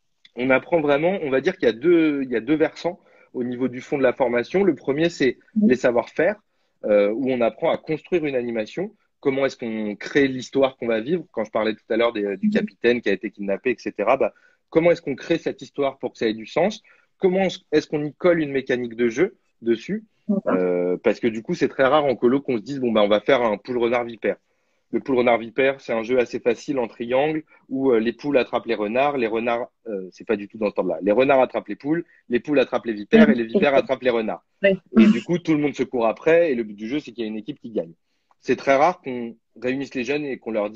on apprend vraiment, on va dire qu'il y a deux, il y a deux versants au niveau du fond de la formation. Le premier, c'est les savoir-faire, euh, où on apprend à construire une animation. Comment est-ce qu'on crée l'histoire qu'on va vivre? Quand je parlais tout à l'heure des, du capitaine qui a été kidnappé, et cetera. Bah, comment est-ce qu'on crée cette histoire pour que ça ait du sens? Comment est-ce qu'on y colle une mécanique de jeu dessus? euh, Parce que du coup, c'est très rare en colo qu'on se dise bon bah on va faire un poule renard vipère. Le poule renard vipère, c'est un jeu assez facile en triangle où euh, les poules attrapent les renards, les renards, euh, c'est pas du tout dans ce temps-là. Les renards attrapent les poules, les poules attrapent les vipères et les vipères attrapent les renards. Oui. Et du coup, tout le monde se court après et le but du jeu, c'est qu'il y a une équipe qui gagne. C'est très rare qu'on réunisse les jeunes et qu'on leur dise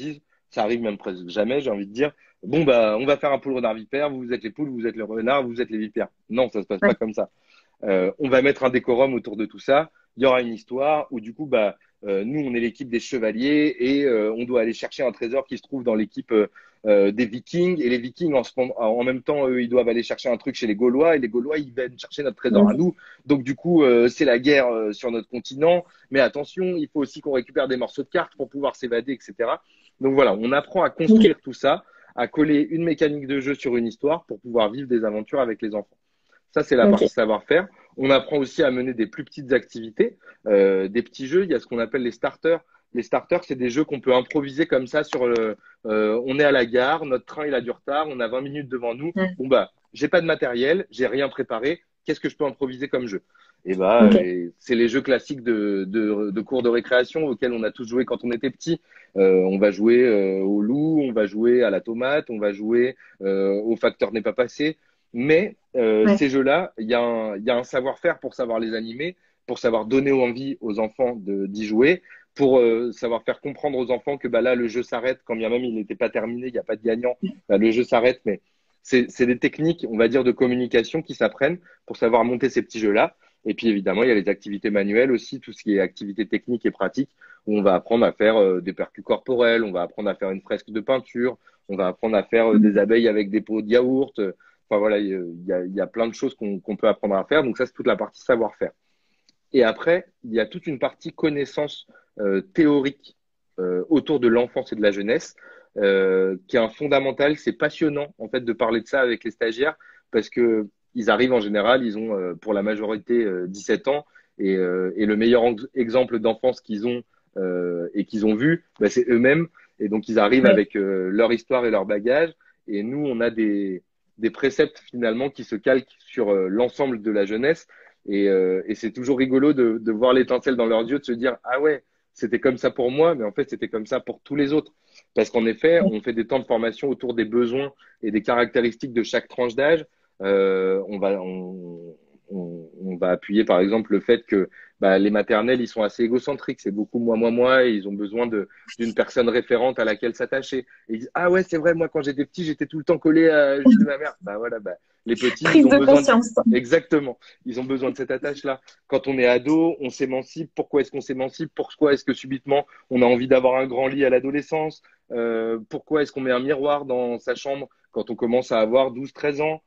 Ça arrive même presque jamais, j'ai envie de dire. Bon, bah, on va faire un poule renard vipère, vous êtes les poules, vous êtes les renards, vous êtes les vipères. Non, ça se passe Ouais. pas comme ça. Euh, on va mettre un décorum autour de tout ça. Il y aura une histoire où du coup, bah, euh, nous, on est l'équipe des chevaliers et euh, on doit aller chercher un trésor qui se trouve dans l'équipe euh, euh, des Vikings. Et les Vikings, en, ce moment- en même temps, eux, ils doivent aller chercher un truc chez les Gaulois et les Gaulois, ils viennent chercher notre trésor à Ok. nous. Donc du coup, euh, c'est la guerre euh, sur notre continent. Mais attention, il faut aussi qu'on récupère des morceaux de cartes pour pouvoir s'évader, et cetera. Donc voilà, on apprend à Ok. construire tout ça, à coller une mécanique de jeu sur une histoire pour pouvoir vivre des aventures avec les enfants. Ça, c'est la Ok. partie savoir-faire. On apprend aussi à mener des plus petites activités, euh, des petits jeux. Il y a ce qu'on appelle les starters. Les starters, c'est des jeux qu'on peut improviser comme ça sur le. Euh, on est à la gare, notre train il a du retard, on a vingt minutes devant nous. Ouais. Bon bah, j'ai pas de matériel, j'ai rien préparé. Qu'est-ce que je peux improviser comme jeu? Et bah, Ok. euh, c'est les jeux classiques de, de, de cours de récréation auxquels on a tous joué quand on était petit. Euh, on va jouer euh, au loup, on va jouer à la tomate, on va jouer euh, au facteur n'est pas passé. Mais euh, Ouais. ces jeux-là, il y a un, il y a un savoir-faire pour savoir les animer, pour savoir donner envie aux enfants de, d'y jouer, pour euh, savoir faire comprendre aux enfants que bah, là, le jeu s'arrête, quand bien même il n'était pas terminé, il n'y a pas de gagnant, bah, le jeu s'arrête. Mais c'est, c'est des techniques, on va dire, de communication qui s'apprennent pour savoir monter ces petits jeux-là. Et puis évidemment, il y a les activités manuelles aussi, tout ce qui est activités techniques et pratiques, où on va apprendre à faire euh, des percus corporels, on va apprendre à faire une fresque de peinture, on va apprendre à faire euh, des abeilles avec des pots de yaourt. Enfin voilà, il y a, il y a plein de choses qu'on qu'on peut apprendre à faire. Donc ça, c'est toute la partie savoir-faire. Et après, il y a toute une partie connaissance euh, théorique euh, autour de l'enfance et de la jeunesse, euh, qui est un fondamental. C'est passionnant en fait de parler de ça avec les stagiaires parce que ils arrivent en général, ils ont euh, pour la majorité euh, dix-sept ans et, euh, et le meilleur exemple d'enfance qu'ils ont euh, et qu'ils ont vu, bah, c'est eux-mêmes. Et donc ils arrivent Ouais. avec euh, leur histoire et leur bagage. Et nous, on a des, des préceptes finalement qui se calquent sur euh, l'ensemble de la jeunesse et, euh, et c'est toujours rigolo de, de voir l'étincelle dans leurs yeux, de se dire ah ouais, c'était comme ça pour moi, mais en fait c'était comme ça pour tous les autres. Parce qu'en effet, on fait des temps de formation autour des besoins et des caractéristiques de chaque tranche d'âge. Euh, on va on, on, on va appuyer par exemple le fait que bah, les maternelles ils sont assez égocentriques, c'est beaucoup moi moi moi et ils ont besoin de d'une personne référente à laquelle s'attacher. Et ils disent ah ouais c'est vrai moi quand j'étais petit j'étais tout le temps collé à juste de ma mère. Bah voilà bah les petits ils Prise ont de besoin de... conscience. Exactement. Ils ont besoin de cette attache-là. Quand on est ado, on s'émancipe. Pourquoi est-ce qu'on s'émancipe? Pourquoi est-ce que subitement on a envie d'avoir un grand lit à l'adolescence? Euh, pourquoi est-ce qu'on met un miroir dans sa chambre quand on commence à avoir douze, treize ans?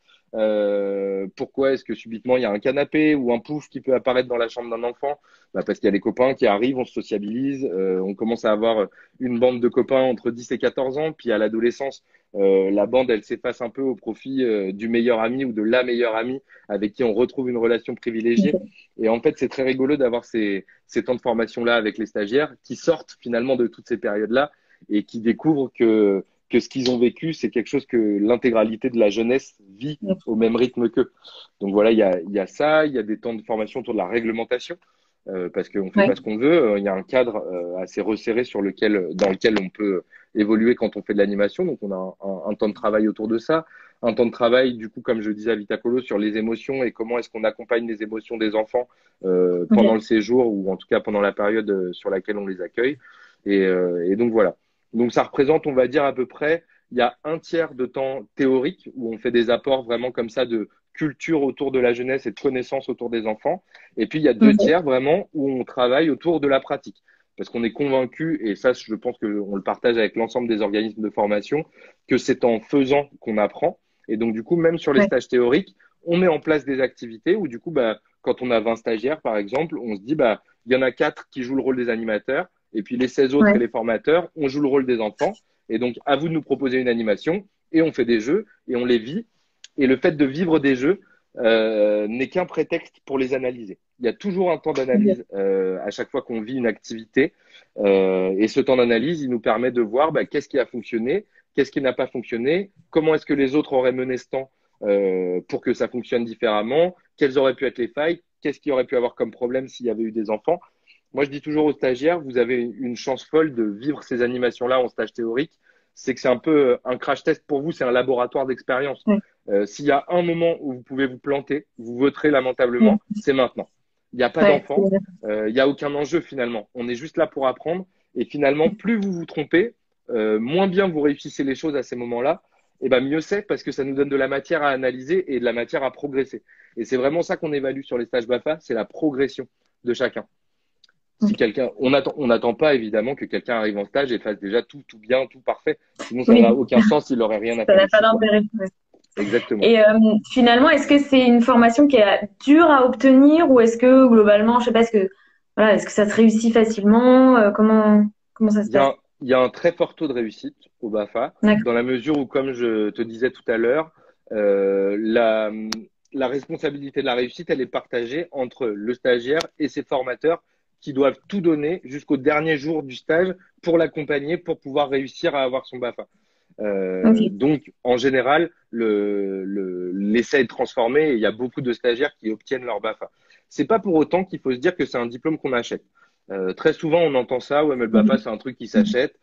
Euh, pourquoi est-ce que subitement il y a un canapé ou un pouf qui peut apparaître dans la chambre d'un enfant? Bah parce qu'il y a les copains qui arrivent, on se sociabilise, euh, on commence à avoir une bande de copains entre dix et quatorze ans, puis à l'adolescence, euh, la bande elle s'efface un peu au profit euh, du meilleur ami ou de la meilleure amie avec qui on retrouve une relation privilégiée. Ok. Et en fait, c'est très rigolo d'avoir ces, ces temps de formation-là avec les stagiaires qui sortent finalement de toutes ces périodes-là et qui découvrent que, que ce qu'ils ont vécu, c'est quelque chose que l'intégralité de la jeunesse vit au même rythme qu'eux. Donc voilà, il y a, il y a ça, il y a des temps de formation autour de la réglementation. Euh, parce qu'on ne fait pas Ouais. ce qu'on veut. Euh, Il y a un cadre euh, assez resserré sur lequel, dans lequel on peut évoluer quand on fait de l'animation. Donc, on a un, un, un temps de travail autour de ça. Un temps de travail, du coup, comme je disais à Vitacolo, sur les émotions et comment est-ce qu'on accompagne les émotions des enfants euh, pendant Ok. le séjour ou en tout cas pendant la période euh, sur laquelle on les accueille. Et, euh, et donc, voilà. Donc, ça représente, on va dire, à peu près, il y a un tiers de temps théorique où on fait des apports vraiment comme ça de culture autour de la jeunesse et de connaissances autour des enfants. Et puis, il y a deux Ok. tiers vraiment où on travaille autour de la pratique. Parce qu'on est convaincu, et ça, je pense qu'on le partage avec l'ensemble des organismes de formation, que c'est en faisant qu'on apprend. Et donc, du coup, même sur les Ouais. stages théoriques, on met en place des activités où, du coup, bah, quand on a vingt stagiaires, par exemple, on se dit, bah, il y en a quatre qui jouent le rôle des animateurs, et puis les seize autres et Ouais. les formateurs, on joue le rôle des enfants. Et donc, à vous de nous proposer une animation, et on fait des jeux, et on les vit. Et le fait de vivre des jeux euh, n'est qu'un prétexte pour les analyser. Il y a toujours un temps Ok. d'analyse euh, à chaque fois qu'on vit une activité. Euh, et ce temps d'analyse, il nous permet de voir bah, qu'est-ce qui a fonctionné, qu'est-ce qui n'a pas fonctionné, comment est-ce que les autres auraient mené ce temps euh, pour que ça fonctionne différemment, quelles auraient pu être les failles, qu'est-ce qui aurait pu avoir comme problème s'il y avait eu des enfants. Moi, je dis toujours aux stagiaires, vous avez une chance folle de vivre ces animations-là en stage théorique. C'est que c'est un peu un crash test pour vous, c'est un laboratoire d'expérience. Ouais. Euh, s'il y a un moment où vous pouvez vous planter, vous voterez lamentablement, Mm. c'est maintenant. Il n'y a pas Ouais. d'enfant, euh, il n'y a aucun enjeu finalement. On est juste là pour apprendre. Et finalement, plus vous vous trompez, euh, moins bien vous réussissez les choses à ces moments-là, et ben mieux c'est parce que ça nous donne de la matière à analyser et de la matière à progresser. Et c'est vraiment ça qu'on évalue sur les stages BAFA, c'est la progression de chacun. Si Ok. quelqu'un, on attend, on n'attend pas évidemment que quelqu'un arrive en stage et fasse déjà tout, tout bien, tout parfait. Sinon, ça n'a Oui, aucun sens, il n'aurait rien à ça faire n'a pas ici, quoi. d'intérêt. Ouais. Exactement. Et euh, finalement, est-ce que c'est une formation qui est dure à obtenir ou est-ce que globalement, je sais pas, est-ce que voilà, est-ce que ça se réussit facilement? Euh, comment comment ça se Il y a passe? un, il y a un très fort taux de réussite au BAFA, D'accord. dans la mesure où, comme je te disais tout à l'heure, euh, la, la responsabilité de la réussite, elle est partagée entre le stagiaire et ses formateurs qui doivent tout donner jusqu'au dernier jour du stage pour l'accompagner, pour pouvoir réussir à avoir son BAFA. Euh, Ok. donc, en général, le, le, l'essai est transformé et il y a beaucoup de stagiaires qui obtiennent leur BAFA. C'est pas pour autant qu'il faut se dire que c'est un diplôme qu'on achète. Euh, très souvent, on entend ça, ouais, mais le BAFA, Mhm. c'est un truc qui s'achète.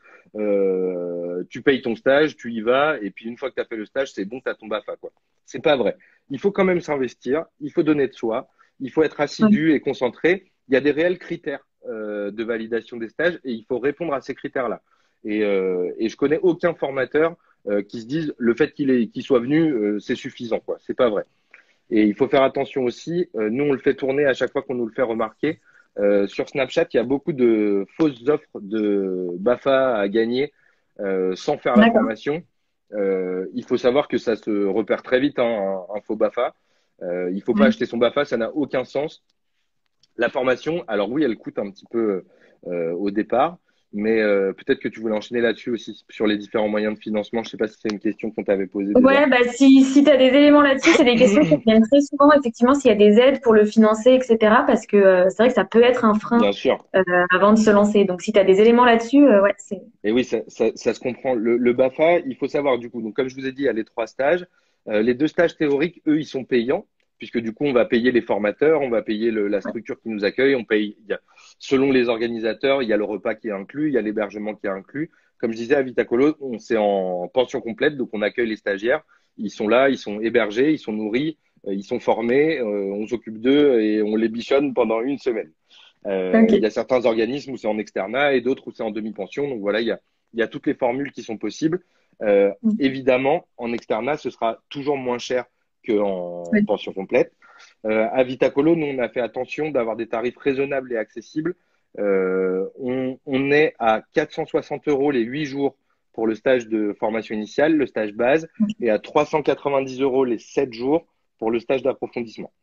Euh, tu payes ton stage, tu y vas, et puis une fois que tu as fait le stage, c'est bon, tu as ton BAFA, quoi. C'est pas vrai. Il faut quand même s'investir, il faut donner de soi, il faut être Ouais. assidu et concentré. Il y a des réels critères euh, de validation des stages et il faut répondre à ces critères-là. Et, euh, et je connais aucun formateur euh, qui se dise le fait qu'il est, qu'il soit venu, euh, c'est suffisant, quoi. C'est pas vrai. Et il faut faire attention aussi. Euh, nous, on le fait tourner à chaque fois qu'on nous le fait remarquer. Euh, sur Snapchat, il y a beaucoup de fausses offres de BAFA à gagner euh, sans faire la D'accord. formation. Euh, il faut savoir que ça se repère très vite, hein, un, un faux BAFA. Euh, il ne faut pas Ouais. acheter son BAFA, ça n'a aucun sens. La formation, alors oui, elle coûte un petit peu euh, au départ, mais euh, peut-être que tu voulais enchaîner là-dessus aussi sur les différents moyens de financement. Je ne sais pas si c'est une question qu'on t'avait posée déjà. Ouais, bah si, si tu as des éléments là-dessus, c'est des questions qui viennent très souvent, effectivement, s'il y a des aides pour le financer, et cetera. Parce que euh, c'est vrai que ça peut être un frein Bien sûr. euh, avant de se lancer. Donc si tu as des éléments là-dessus, euh, ouais, c'est. Et oui, ça, ça, ça se comprend. Le, le BAFA, il faut savoir du coup, donc comme je vous ai dit, il y a les trois stages. Euh, les deux stages théoriques, eux, ils sont payants, puisque du coup, on va payer les formateurs, on va payer le- la Ouais. structure qui nous accueille, on paye, il y a, selon les organisateurs, il y a le repas qui est inclus, il y a l'hébergement qui est inclus. Comme je disais à Vitacolo, on c'est en pension complète, donc on accueille les stagiaires. Ils sont là, ils sont hébergés, ils sont nourris, euh, ils sont formés, euh, on s'occupe d'eux et on les bichonne pendant une semaine. Euh, il y a Ok. certains organismes où c'est en externat et d'autres où c'est en demi-pension. Donc voilà, il y a, il y a toutes les formules qui sont possibles. Euh, évidemment, en externat, ce sera toujours moins cher qu'en Ouais. pension complète. Euh, à Vitacolo, nous, on a fait attention d'avoir des tarifs raisonnables et accessibles. Euh, on, on est à quatre cent soixante euros les huit jours pour le stage de formation initiale, le stage base, et à trois cent quatre-vingt-dix euros les sept jours pour le stage d'approfondissement.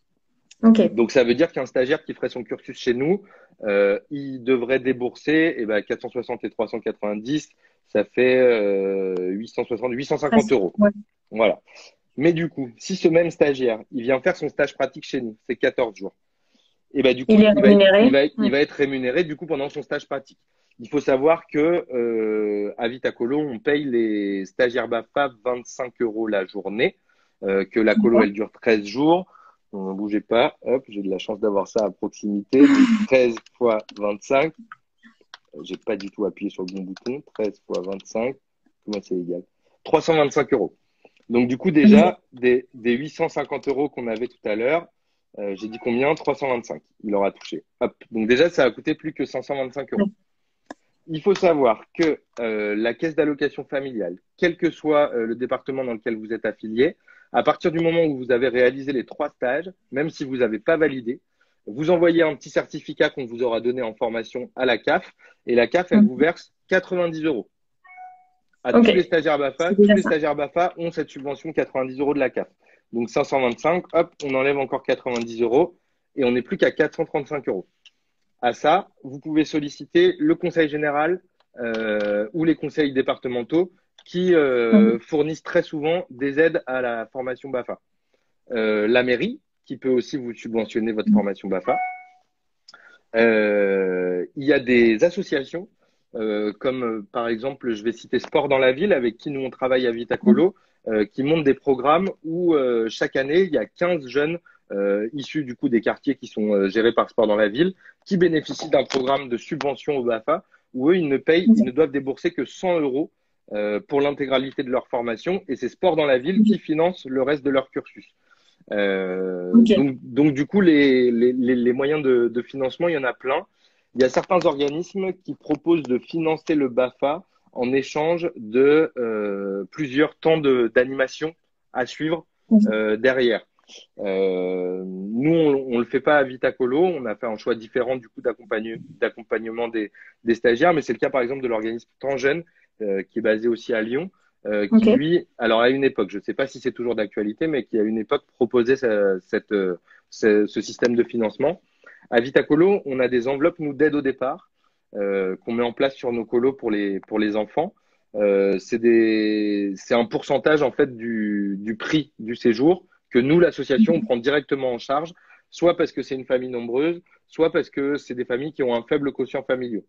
Ok. Donc, ça veut dire qu'un stagiaire qui ferait son cursus chez nous, euh, il devrait débourser eh ben, quatre cent soixante et trois cent quatre-vingt-dix, ça fait euh, huit cent soixante, huit cent cinquante Presque. euros. Ouais. Voilà. Mais du coup, si ce même stagiaire, il vient faire son stage pratique chez nous, c'est quatorze jours, et ben du coup, Il est il va, il rémunéré. va, il Ouais. va être rémunéré du coup pendant son stage pratique. Il faut savoir que euh, à Vitacolo, on paye les stagiaires BAFA vingt-cinq euros la journée, euh, que la colo D'accord. elle dure treize jours. Ne bougez pas, hop, j'ai de la chance d'avoir ça à proximité. Donc treize fois vingt-cinq, j'ai pas du tout appuyé sur le bon bouton. treize fois vingt-cinq, comment c'est égal? trois cent vingt-cinq euros. Donc, du coup, Ok. déjà, des, des huit cent cinquante euros qu'on avait tout à l'heure, euh, j'ai dit combien? trois cent vingt-cinq. Il aura touché. Hop. Donc, déjà, ça a coûté plus que cinq cent vingt-cinq Ouais. euros. Il faut savoir que euh, la caisse d'allocation familiale, quel que soit euh, le département dans lequel vous êtes affilié, à partir du moment où vous avez réalisé les trois stages, même si vous n'avez pas validé, vous envoyez un petit certificat qu'on vous aura donné en formation à la C A F et la C A F, elle vous Mhm. verse quatre-vingt-dix euros. À Ok. tous les stagiaires BAFA, C'est tous déjà les ça. stagiaires BAFA ont cette subvention quatre-vingt-dix euros de la C A F. Donc cinq cent vingt-cinq, hop, on enlève encore quatre-vingt-dix euros et on n'est plus qu'à quatre cent trente-cinq euros. À ça, vous pouvez solliciter le conseil général euh, ou les conseils départementaux qui euh, Mhm. fournissent très souvent des aides à la formation BAFA. Euh, la mairie, qui peut aussi vous subventionner votre formation BAFA. Euh, il y a des associations, euh, comme euh, par exemple, je vais citer Sport dans la ville, avec qui nous on travaille à Vitacolo, euh, qui montent des programmes où euh, chaque année, il y a quinze jeunes euh, issus du coup des quartiers qui sont euh, gérés par Sport dans la ville, qui bénéficient d'un programme de subvention au BAFA, où eux, ils ne payent, ils ne Ok. doivent débourser que cent euros euh, pour l'intégralité de leur formation, et c'est Sport dans la ville Ok. qui finance le reste de leur cursus. Euh, Ok. donc, donc, du coup, les, les, les moyens de, de financement, il y en a plein. Il y a certains organismes qui proposent de financer le BAFA en échange de euh, plusieurs temps de d'animation à suivre euh, derrière. Euh, nous, on, on le fait pas à Vitacolo. On a fait un choix différent du coup d'accompagner- d'accompagnement des, des stagiaires, mais c'est le cas par exemple de l'organisme Tangen, euh, qui est basé aussi à Lyon, euh, qui Ok. lui, alors à une époque, je ne sais pas si c'est toujours d'actualité, mais qui à une époque proposait ce, cette, euh, ce, ce système de financement. À Vitacolo, on a des enveloppes nous d'aide au départ euh, qu'on met en place sur nos colos pour les pour les enfants. Euh, c'est des, c'est un pourcentage en fait du, du prix du séjour que nous, l'association, on prend directement en charge, soit parce que c'est une famille nombreuse, soit parce que c'est des familles qui ont un faible quotient familial.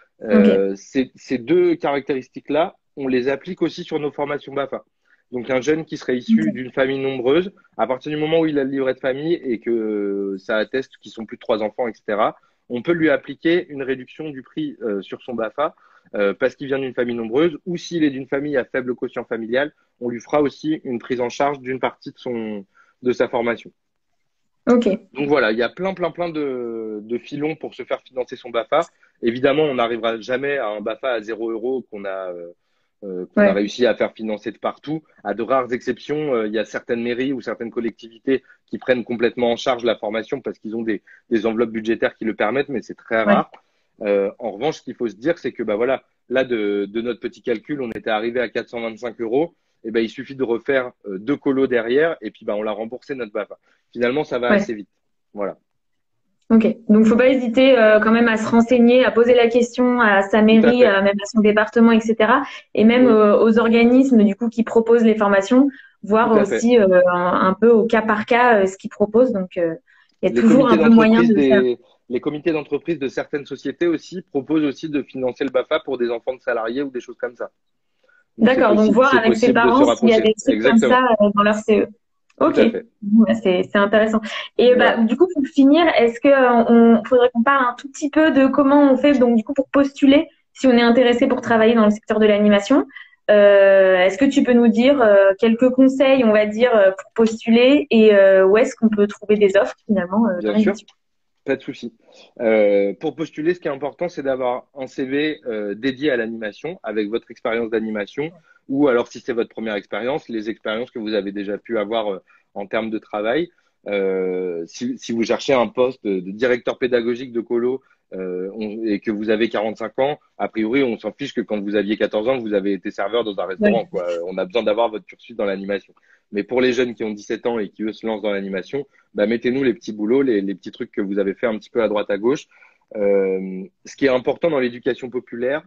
Ok. Euh, ces, ces deux caractéristiques-là, on les applique aussi sur nos formations BAFA. Donc un jeune qui serait issu d'une famille nombreuse, à partir du moment où il a le livret de famille et que ça atteste qu'ils sont plus de trois enfants, et cetera, on peut lui appliquer une réduction du prix euh, sur son BAFA euh, parce qu'il vient d'une famille nombreuse, ou s'il est d'une famille à faible quotient familial, on lui fera aussi une prise en charge d'une partie de son de sa formation. Ok. Donc voilà, il y a plein, plein, plein de, de filons pour se faire financer son BAFA. Évidemment, on n'arrivera jamais à un BAFA à zéro euro qu'on a, euh, euh, qu'on a Ouais. réussi à faire financer de partout. À de rares exceptions, euh, il y a certaines mairies ou certaines collectivités qui prennent complètement en charge la formation parce qu'ils ont des, des enveloppes budgétaires qui le permettent, mais c'est très Ouais. rare. Euh, en revanche, ce qu'il faut se dire, c'est que bah voilà, là de, de notre petit calcul, on était arrivé à quatre cent vingt-cinq euros. Et ben, il suffit de refaire euh, deux colos derrière et puis bah, on l'a remboursé notre BAFA. Finalement, ça va Ouais. assez vite. Voilà. Ok. Donc, faut pas hésiter euh, quand même à se renseigner, à poser la question à sa Tout à mairie, fait. à, même à son département, et cetera. Et même Oui, euh, aux organismes du coup qui proposent les formations, voir tout à fait. aussi euh, un, un peu au cas par cas euh, ce qu'ils proposent. Donc, euh, il y a Les toujours comités un peu moyen d'entreprise de le faire. des, les comités d'entreprise de certaines sociétés aussi proposent aussi de financer le BAFA pour des enfants de salariés ou des choses comme ça. Donc c'est D'accord. Donc, possible, voir c'est avec ses possible de se parents s'il y a rapprocher. des trucs comme ça Exactement. euh, dans leur C E. Tout Ok. à fait. Bon, bah, c'est c'est intéressant. Et bah Voilà. du coup pour finir, est-ce que euh, on faudrait qu'on parle un tout petit peu de comment on fait donc du coup pour postuler si on est intéressé pour travailler dans le secteur de l'animation. Euh, est-ce que tu peux nous dire euh, quelques conseils, on va dire, euh, pour postuler et euh, où est-ce qu'on peut trouver des offres finalement euh, dans Bien sûr. l'animation? Pas de souci. Euh, pour postuler, ce qui est important, c'est d'avoir un C V euh, dédié à l'animation, avec votre expérience d'animation, ou alors si c'est votre première expérience, les expériences que vous avez déjà pu avoir euh, en termes de travail. Euh, si, si vous cherchez un poste de, de directeur pédagogique de colo euh, on- et que vous avez quarante-cinq ans, a priori, on s'en fiche que quand vous aviez quatorze ans, vous avez été serveur dans un Ouais. restaurant, quoi. On a besoin d'avoir votre cursus dans l'animation. Mais pour les jeunes qui ont dix-sept ans et qui eux se lancent dans l'animation, bah, mettez-nous les petits boulots, les, les petits trucs que vous avez fait un petit peu à droite à gauche. Euh, ce qui est important dans l'éducation populaire,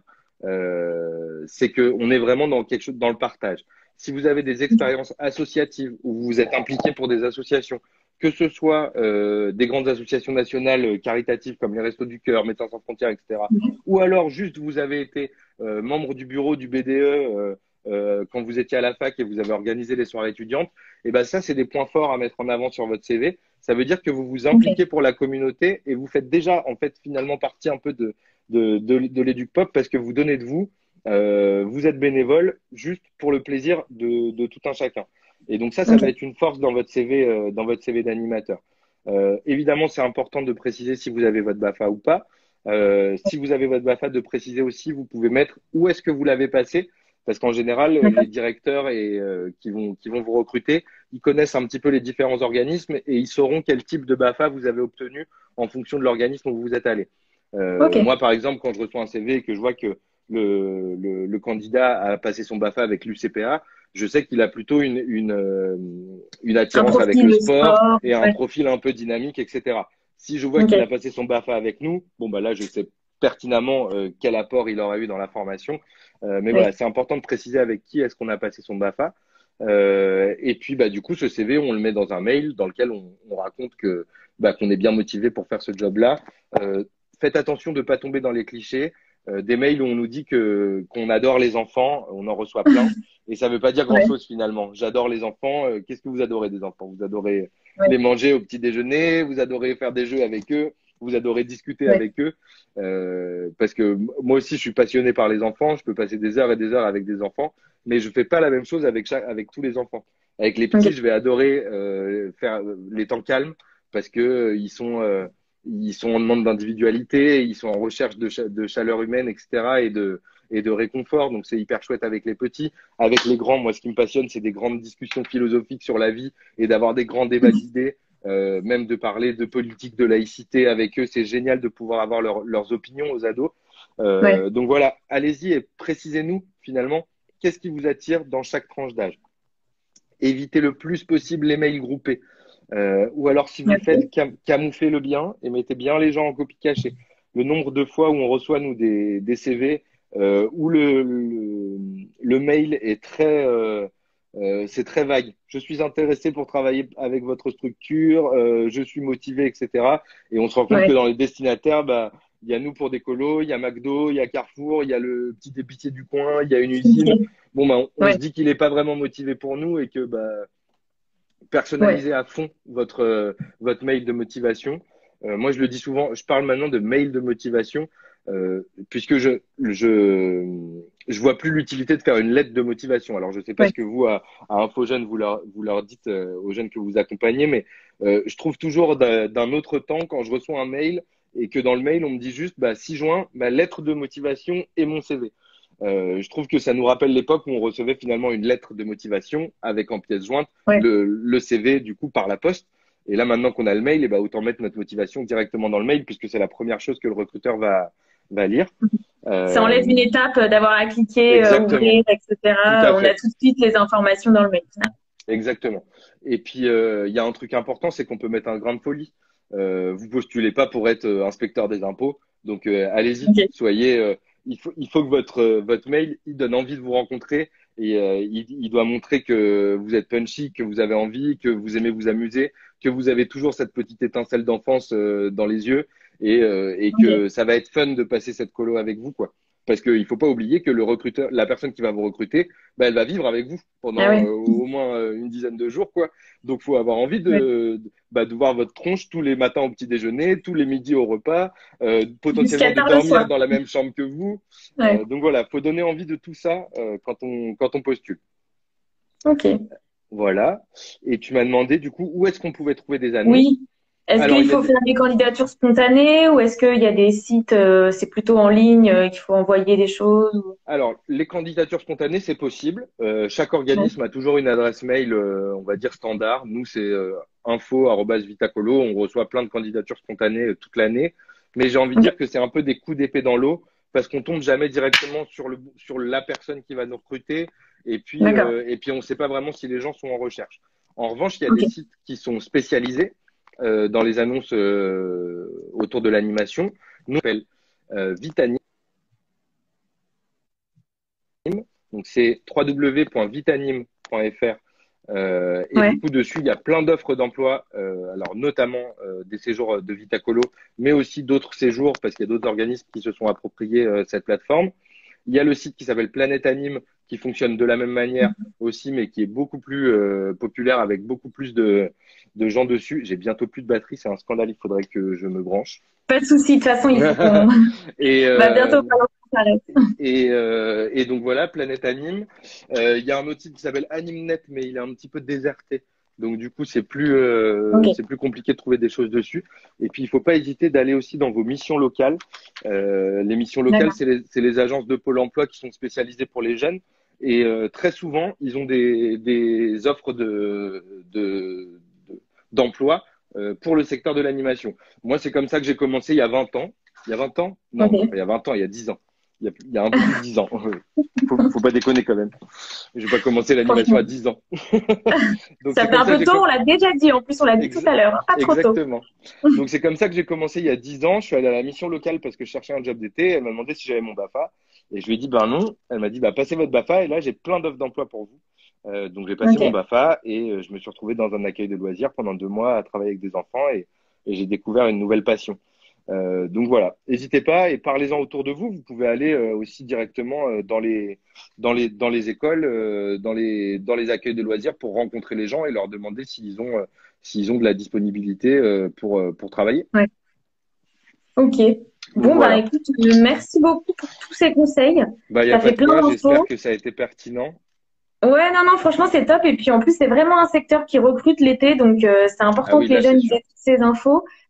euh, c'est que on est vraiment dans quelque chose, dans le partage. Si vous avez des expériences associatives où vous êtes impliqué pour des associations, que ce soit euh, des grandes associations nationales caritatives comme les Restos du Cœur, Médecins sans frontières, et cetera, ou alors juste vous avez été euh, membre du bureau du B D E euh, euh, quand vous étiez à la fac et vous avez organisé les soirées étudiantes, et ben ça c'est des points forts à mettre en avant sur votre C V. Ça veut dire que vous vous Ok. impliquez pour la communauté et vous faites déjà en fait finalement partie un peu de de de, de l'Educ-Pop parce que vous donnez de vous, euh, vous êtes bénévole juste pour le plaisir de de tout un chacun. Et donc ça, ça va Ok. être une force dans votre C V, euh, dans votre C V d'animateur. Euh, évidemment, c'est important de préciser si vous avez votre BAFA ou pas. Euh, si vous avez votre BAFA, de préciser aussi, vous pouvez mettre où est-ce que vous l'avez passé, parce qu'en général, D'accord. les directeurs et euh, qui vont qui vont vous recruter, ils connaissent un petit peu les différents organismes et ils sauront quel type de BAFA vous avez obtenu en fonction de l'organisme où vous êtes allé. Euh, Ok. moi, par exemple, quand je reçois un C V et que je vois que le, le, le candidat a passé son BAFA avec l'U C P A, je sais qu'il a plutôt une, une, euh, une Un attirance avec le profil sport sport. et un Ouais. profil un peu dynamique, et cetera. Si je vois qu'il a Ok. passé son BAFA avec nous, bon bah là je sais pertinemment euh, quel apport il aura eu dans la formation. Euh, mais voilà, Oui. c'est important de préciser avec qui est-ce qu'on a passé son BAFA. Euh, et puis bah du coup ce C V on le met dans un mail dans lequel on, on raconte que bah, qu'on est bien motivé pour faire ce job-là. Euh, faites attention de ne pas tomber dans les clichés. Euh, des mails où on nous dit que qu'on adore les enfants, on en reçoit plein. Et ça ne veut pas dire Ouais. grand-chose finalement. J'adore les enfants. Euh, Qu'est-ce que vous adorez des enfants? Vous adorez Ouais. les manger au petit déjeuner, vous adorez faire des jeux avec eux, vous adorez discuter Ouais. avec eux. Euh, parce que moi aussi, je suis passionné par les enfants. Je peux passer des heures et des heures avec des enfants, mais je fais pas la même chose avec chaque, avec tous les enfants. Avec les petits, Ok. je vais adorer euh, faire les temps calmes parce que euh, ils sont euh, ils sont en demande d'individualité, ils sont en recherche de, cha de chaleur humaine, et cetera et de et de réconfort. Donc, c'est hyper chouette avec les petits. Avec les grands, moi, ce qui me passionne, c'est des grandes discussions philosophiques sur la vie et d'avoir des grands débats d'idées, euh, même de parler de politique, de laïcité avec eux. C'est génial de pouvoir avoir leur, leurs opinions aux ados. Euh, Ouais. donc voilà, allez-y et précisez-nous finalement qu'est-ce qui vous attire dans chaque tranche d'âge. Évitez le plus possible les mails groupés. Euh, ou alors, si vous le faites, Ok. cam camouflez-le bien et mettez bien les gens en copie cachée. Le nombre de fois où on reçoit, nous, des, des C V euh, où le, le, le mail est très, euh, euh, c'est très vague. Je suis intéressé pour travailler avec votre structure, euh, je suis motivé, et cetera. Et on se rend compte que Ouais. dans les destinataires, bah, il y a nous pour des colos, il y a McDo, il y a Carrefour, il y a le petit épicier du coin, il y a une usine. Ok. Bon, bah, on, on se Ouais. dit qu'il n'est pas vraiment motivé pour nous et que bah, Ouais. personnalisez à fond votre, euh, votre mail de motivation. Euh, moi, je le dis souvent, je parle maintenant de mail de motivation, euh, puisque je, je, je vois plus l'utilité de faire une lettre de motivation. Alors, je sais pas Ouais. ce que vous, à, à Info Jeunes, vous leur, vous leur dites euh, aux jeunes que vous accompagnez, mais euh, je trouve toujours d'un autre temps quand je reçois un mail et que dans le mail, on me dit juste, bah, six juin, ma lettre de motivation et mon C V. Euh, je trouve que ça nous rappelle l'époque où on recevait finalement une lettre de motivation avec en pièce jointe Ouais. le, le C V du coup par la poste. Et là maintenant qu'on a le mail, et ben autant mettre notre motivation directement dans le mail puisque c'est la première chose que le recruteur va, va lire. Ça enlève une Euh, étape euh, d'avoir à cliquer, euh, exactement, ouvrir, tout à et cetera. On a fait, tout de suite les informations dans le mail. exactement. Et puis euh, il y a un truc important, c'est qu'on peut mettre un grain de folie. Euh, vous postulez pas pour être euh, inspecteur des impôts, donc euh, allez-y, Ok. soyez. Euh, il faut, il faut que votre euh, votre mail il donne envie de vous rencontrer et euh, il, il doit montrer que vous êtes punchy, que vous avez envie, que vous aimez vous amuser, que vous avez toujours cette petite étincelle d'enfance euh, dans les yeux et, euh, et Ok. que ça va être fun de passer cette colo avec vous quoi. Parce qu'il faut pas oublier que le recruteur, la personne qui va vous recruter, bah, elle va vivre avec vous Ah pendant euh, ouais. au moins euh, une dizaine de jours quoi. Donc faut avoir envie Ouais. de bah, de voir votre tronche tous les matins au petit déjeuner, tous les midis au repas, euh, potentiellement Jusqu'à de tard le dormir soir. dans la même chambre que vous. Ouais. Euh, donc voilà, faut donner envie de tout ça euh, quand on quand on postule. Ok. Voilà. Et tu m'as demandé du coup où est-ce qu'on pouvait trouver des annonces. Oui. Est-ce Alors qu'il il y a faut des... faire des candidatures spontanées ou est-ce qu'il y a des sites, euh, c'est plutôt en ligne, euh, qu'il faut envoyer des choses ou- alors les candidatures spontanées c'est possible. Euh, chaque Ouais. organisme a toujours une adresse mail, euh, on va dire standard. Nous c'est euh, info arobase vitacolo. On reçoit plein de candidatures spontanées euh, toute l'année. Mais j'ai envie de dire Ok. que c'est un peu des coups d'épée dans l'eau parce qu'on tombe jamais directement sur le sur la personne qui va nous recruter et puis D'accord. euh, et puis on ne sait pas vraiment si les gens sont en recherche. En revanche, il y a des Ok. sites qui sont spécialisés euh, dans les annonces euh, autour de l'animation. Nous on s'appelle euh, Vitanim. Donc c'est w w w point vitanim point f r euh, et Ouais. du coup dessus il y a plein d'offres d'emploi, euh, alors notamment euh, des séjours de Vitacolo, mais aussi d'autres séjours parce qu'il y a d'autres organismes qui se sont appropriés euh, cette plateforme. Il y a le site qui s'appelle Planète Anime qui fonctionne de la même manière aussi, mais qui est beaucoup plus euh, populaire avec beaucoup plus de, de gens dessus. J'ai bientôt plus de batterie, c'est un scandale, il faudrait que je me branche. Pas de souci. De toute façon, il faut qu'on Et, va bientôt euh, falloir qu'on s'arrête. et, euh, et donc voilà, Planète Anime. Euh, Il y a un autre site qui s'appelle AnimeNet, mais il est un petit peu déserté. Donc du coup, c'est plus, euh, Ok. c'est plus compliqué de trouver des choses dessus. Et puis, il faut pas hésiter d'aller aussi dans vos missions locales. Euh, les missions locales, D'accord. c'est les, c'est les agences de Pôle emploi qui sont spécialisées pour les jeunes. Et euh, très souvent, ils ont des, des offres de, de, de- d'emploi euh, pour le secteur de l'animation. Moi, c'est comme ça que j'ai commencé il y a vingt ans. Il y a vingt ans? Non, même pas Ok. il y a vingt ans, il y a dix ans. Il y a, il y a un peu plus de dix ans. Faut, faut pas déconner quand même. Je vais pas commencer l'animation à Franchement. dix ans. Donc Ça c'est fait comme un ça que peu j'ai tôt. com- On l'a déjà dit. En plus, on l'a dit tout Ex- à l'heure, hein. Pas trop tôt. exactement. Donc c'est comme ça que j'ai commencé il y a dix ans. Je suis allé à la mission locale parce que je cherchais un job d'été. Elle m'a demandé si j'avais mon BAFA. Et je lui ai dit ben non. Elle m'a dit bah passez votre BAFA et là j'ai plein d'offres d'emploi pour vous. Euh, donc j'ai passé mon Ok. BAFA et euh, je me suis retrouvé dans un accueil de loisirs pendant deux mois à travailler avec des enfants et, et j'ai découvert une nouvelle passion. Euh, donc voilà, n'hésitez pas et parlez-en autour de vous. Vous pouvez aller euh, aussi directement euh, dans les dans les dans les écoles, euh, dans les dans les accueils de loisirs pour rencontrer les gens et leur demander s'ils ont euh, s'ils ont de la disponibilité euh, pour euh, pour travailler. Ouais. Ok. Donc Bon, bah voilà. écoute, euh, merci beaucoup pour tous ces conseils. Bah il y a Ça pas fait de plein quoi. J'espère d'infos. que ça a été pertinent. Ouais, non, non, franchement, c'est top. Et puis en plus, c'est vraiment un secteur qui recrute l'été. Donc, euh, c'est Ah important oui que les là c'est jeunes aient sûr. toutes ces infos.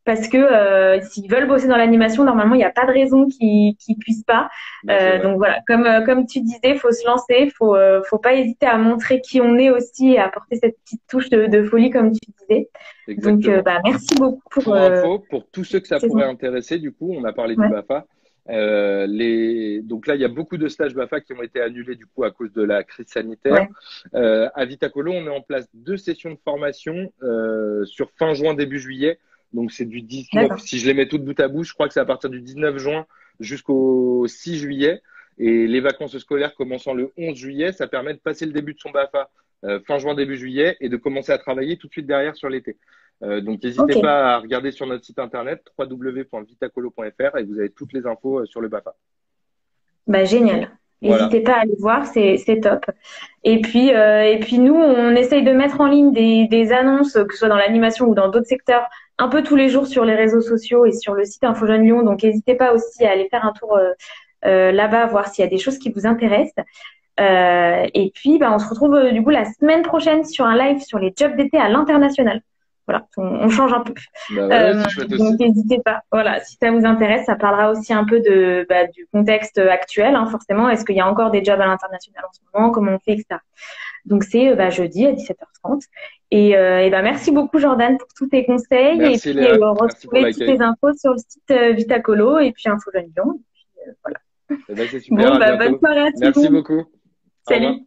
parce que euh, s'ils veulent bosser dans l'animation, normalement, il n'y a pas de raison qu'ils qu'ils puissent pas. Bah, Euh, donc voilà, comme euh, comme tu disais, faut se lancer, faut euh, faut pas hésiter à montrer qui on est aussi et à apporter cette petite touche de, de folie, comme tu disais. exactement. Donc, euh, bah, merci beaucoup pour. Pour euh, info, pour tous ceux que ça pourrait intéresser, du coup, on a parlé ouais. du BAFA. Euh, les... Donc là, il y a beaucoup de stages BAFA qui ont été annulés du coup à cause de la crise sanitaire. Ouais. Euh, à Vitacolo, on met en place deux sessions de formation euh, sur fin juin, début juillet. Donc c'est du dix-neuf, si je les mets toutes bout à bout, je crois que c'est à partir du dix-neuf juin jusqu'au six juillet. Et les vacances scolaires commençant le onze juillet, ça permet de passer le début de son BAFA euh, fin juin, début juillet et de commencer à travailler tout de suite derrière sur l'été. Euh, donc n'hésitez Okay. pas à regarder sur notre site internet w w w point vitacolo point f r et vous avez toutes les infos sur le BAFA. Bah, génial. Voilà. N'hésitez pas à aller voir, c'est c'est top. Et puis euh, et puis nous, on essaye de mettre en ligne des des annonces, que ce soit dans l'animation ou dans d'autres secteurs, un peu tous les jours sur les réseaux sociaux et sur le site Info Jeune Lyon. Donc n'hésitez pas aussi à aller faire un tour euh, euh, là-bas, voir s'il y a des choses qui vous intéressent. Euh, et puis bah, on se retrouve euh, du coup la semaine prochaine sur un live sur les jobs d'été à l'international. Voilà, on, on change un peu. Bah ouais, euh, c'est chouette donc aussi. n'hésitez pas. Voilà, si ça vous intéresse, ça parlera aussi un peu de bah, du contexte actuel, hein, forcément. Est-ce qu'il y a encore des jobs à l'international en ce moment? Comment on fait, et cetera. Donc c'est bah, jeudi à dix-sept heures trente. Et, euh, et bah, merci beaucoup Jordan pour tous tes conseils. Merci, et puis Léa. euh, Merci pour retrouvez toutes les infos sur le site euh, Vitacolo et puis Info Jeune Lyon. Et puis, euh, voilà. Eh ben, c'est super. Bon, À bah, bientôt. bonne soirée à tout le monde. Merci beaucoup. Salut.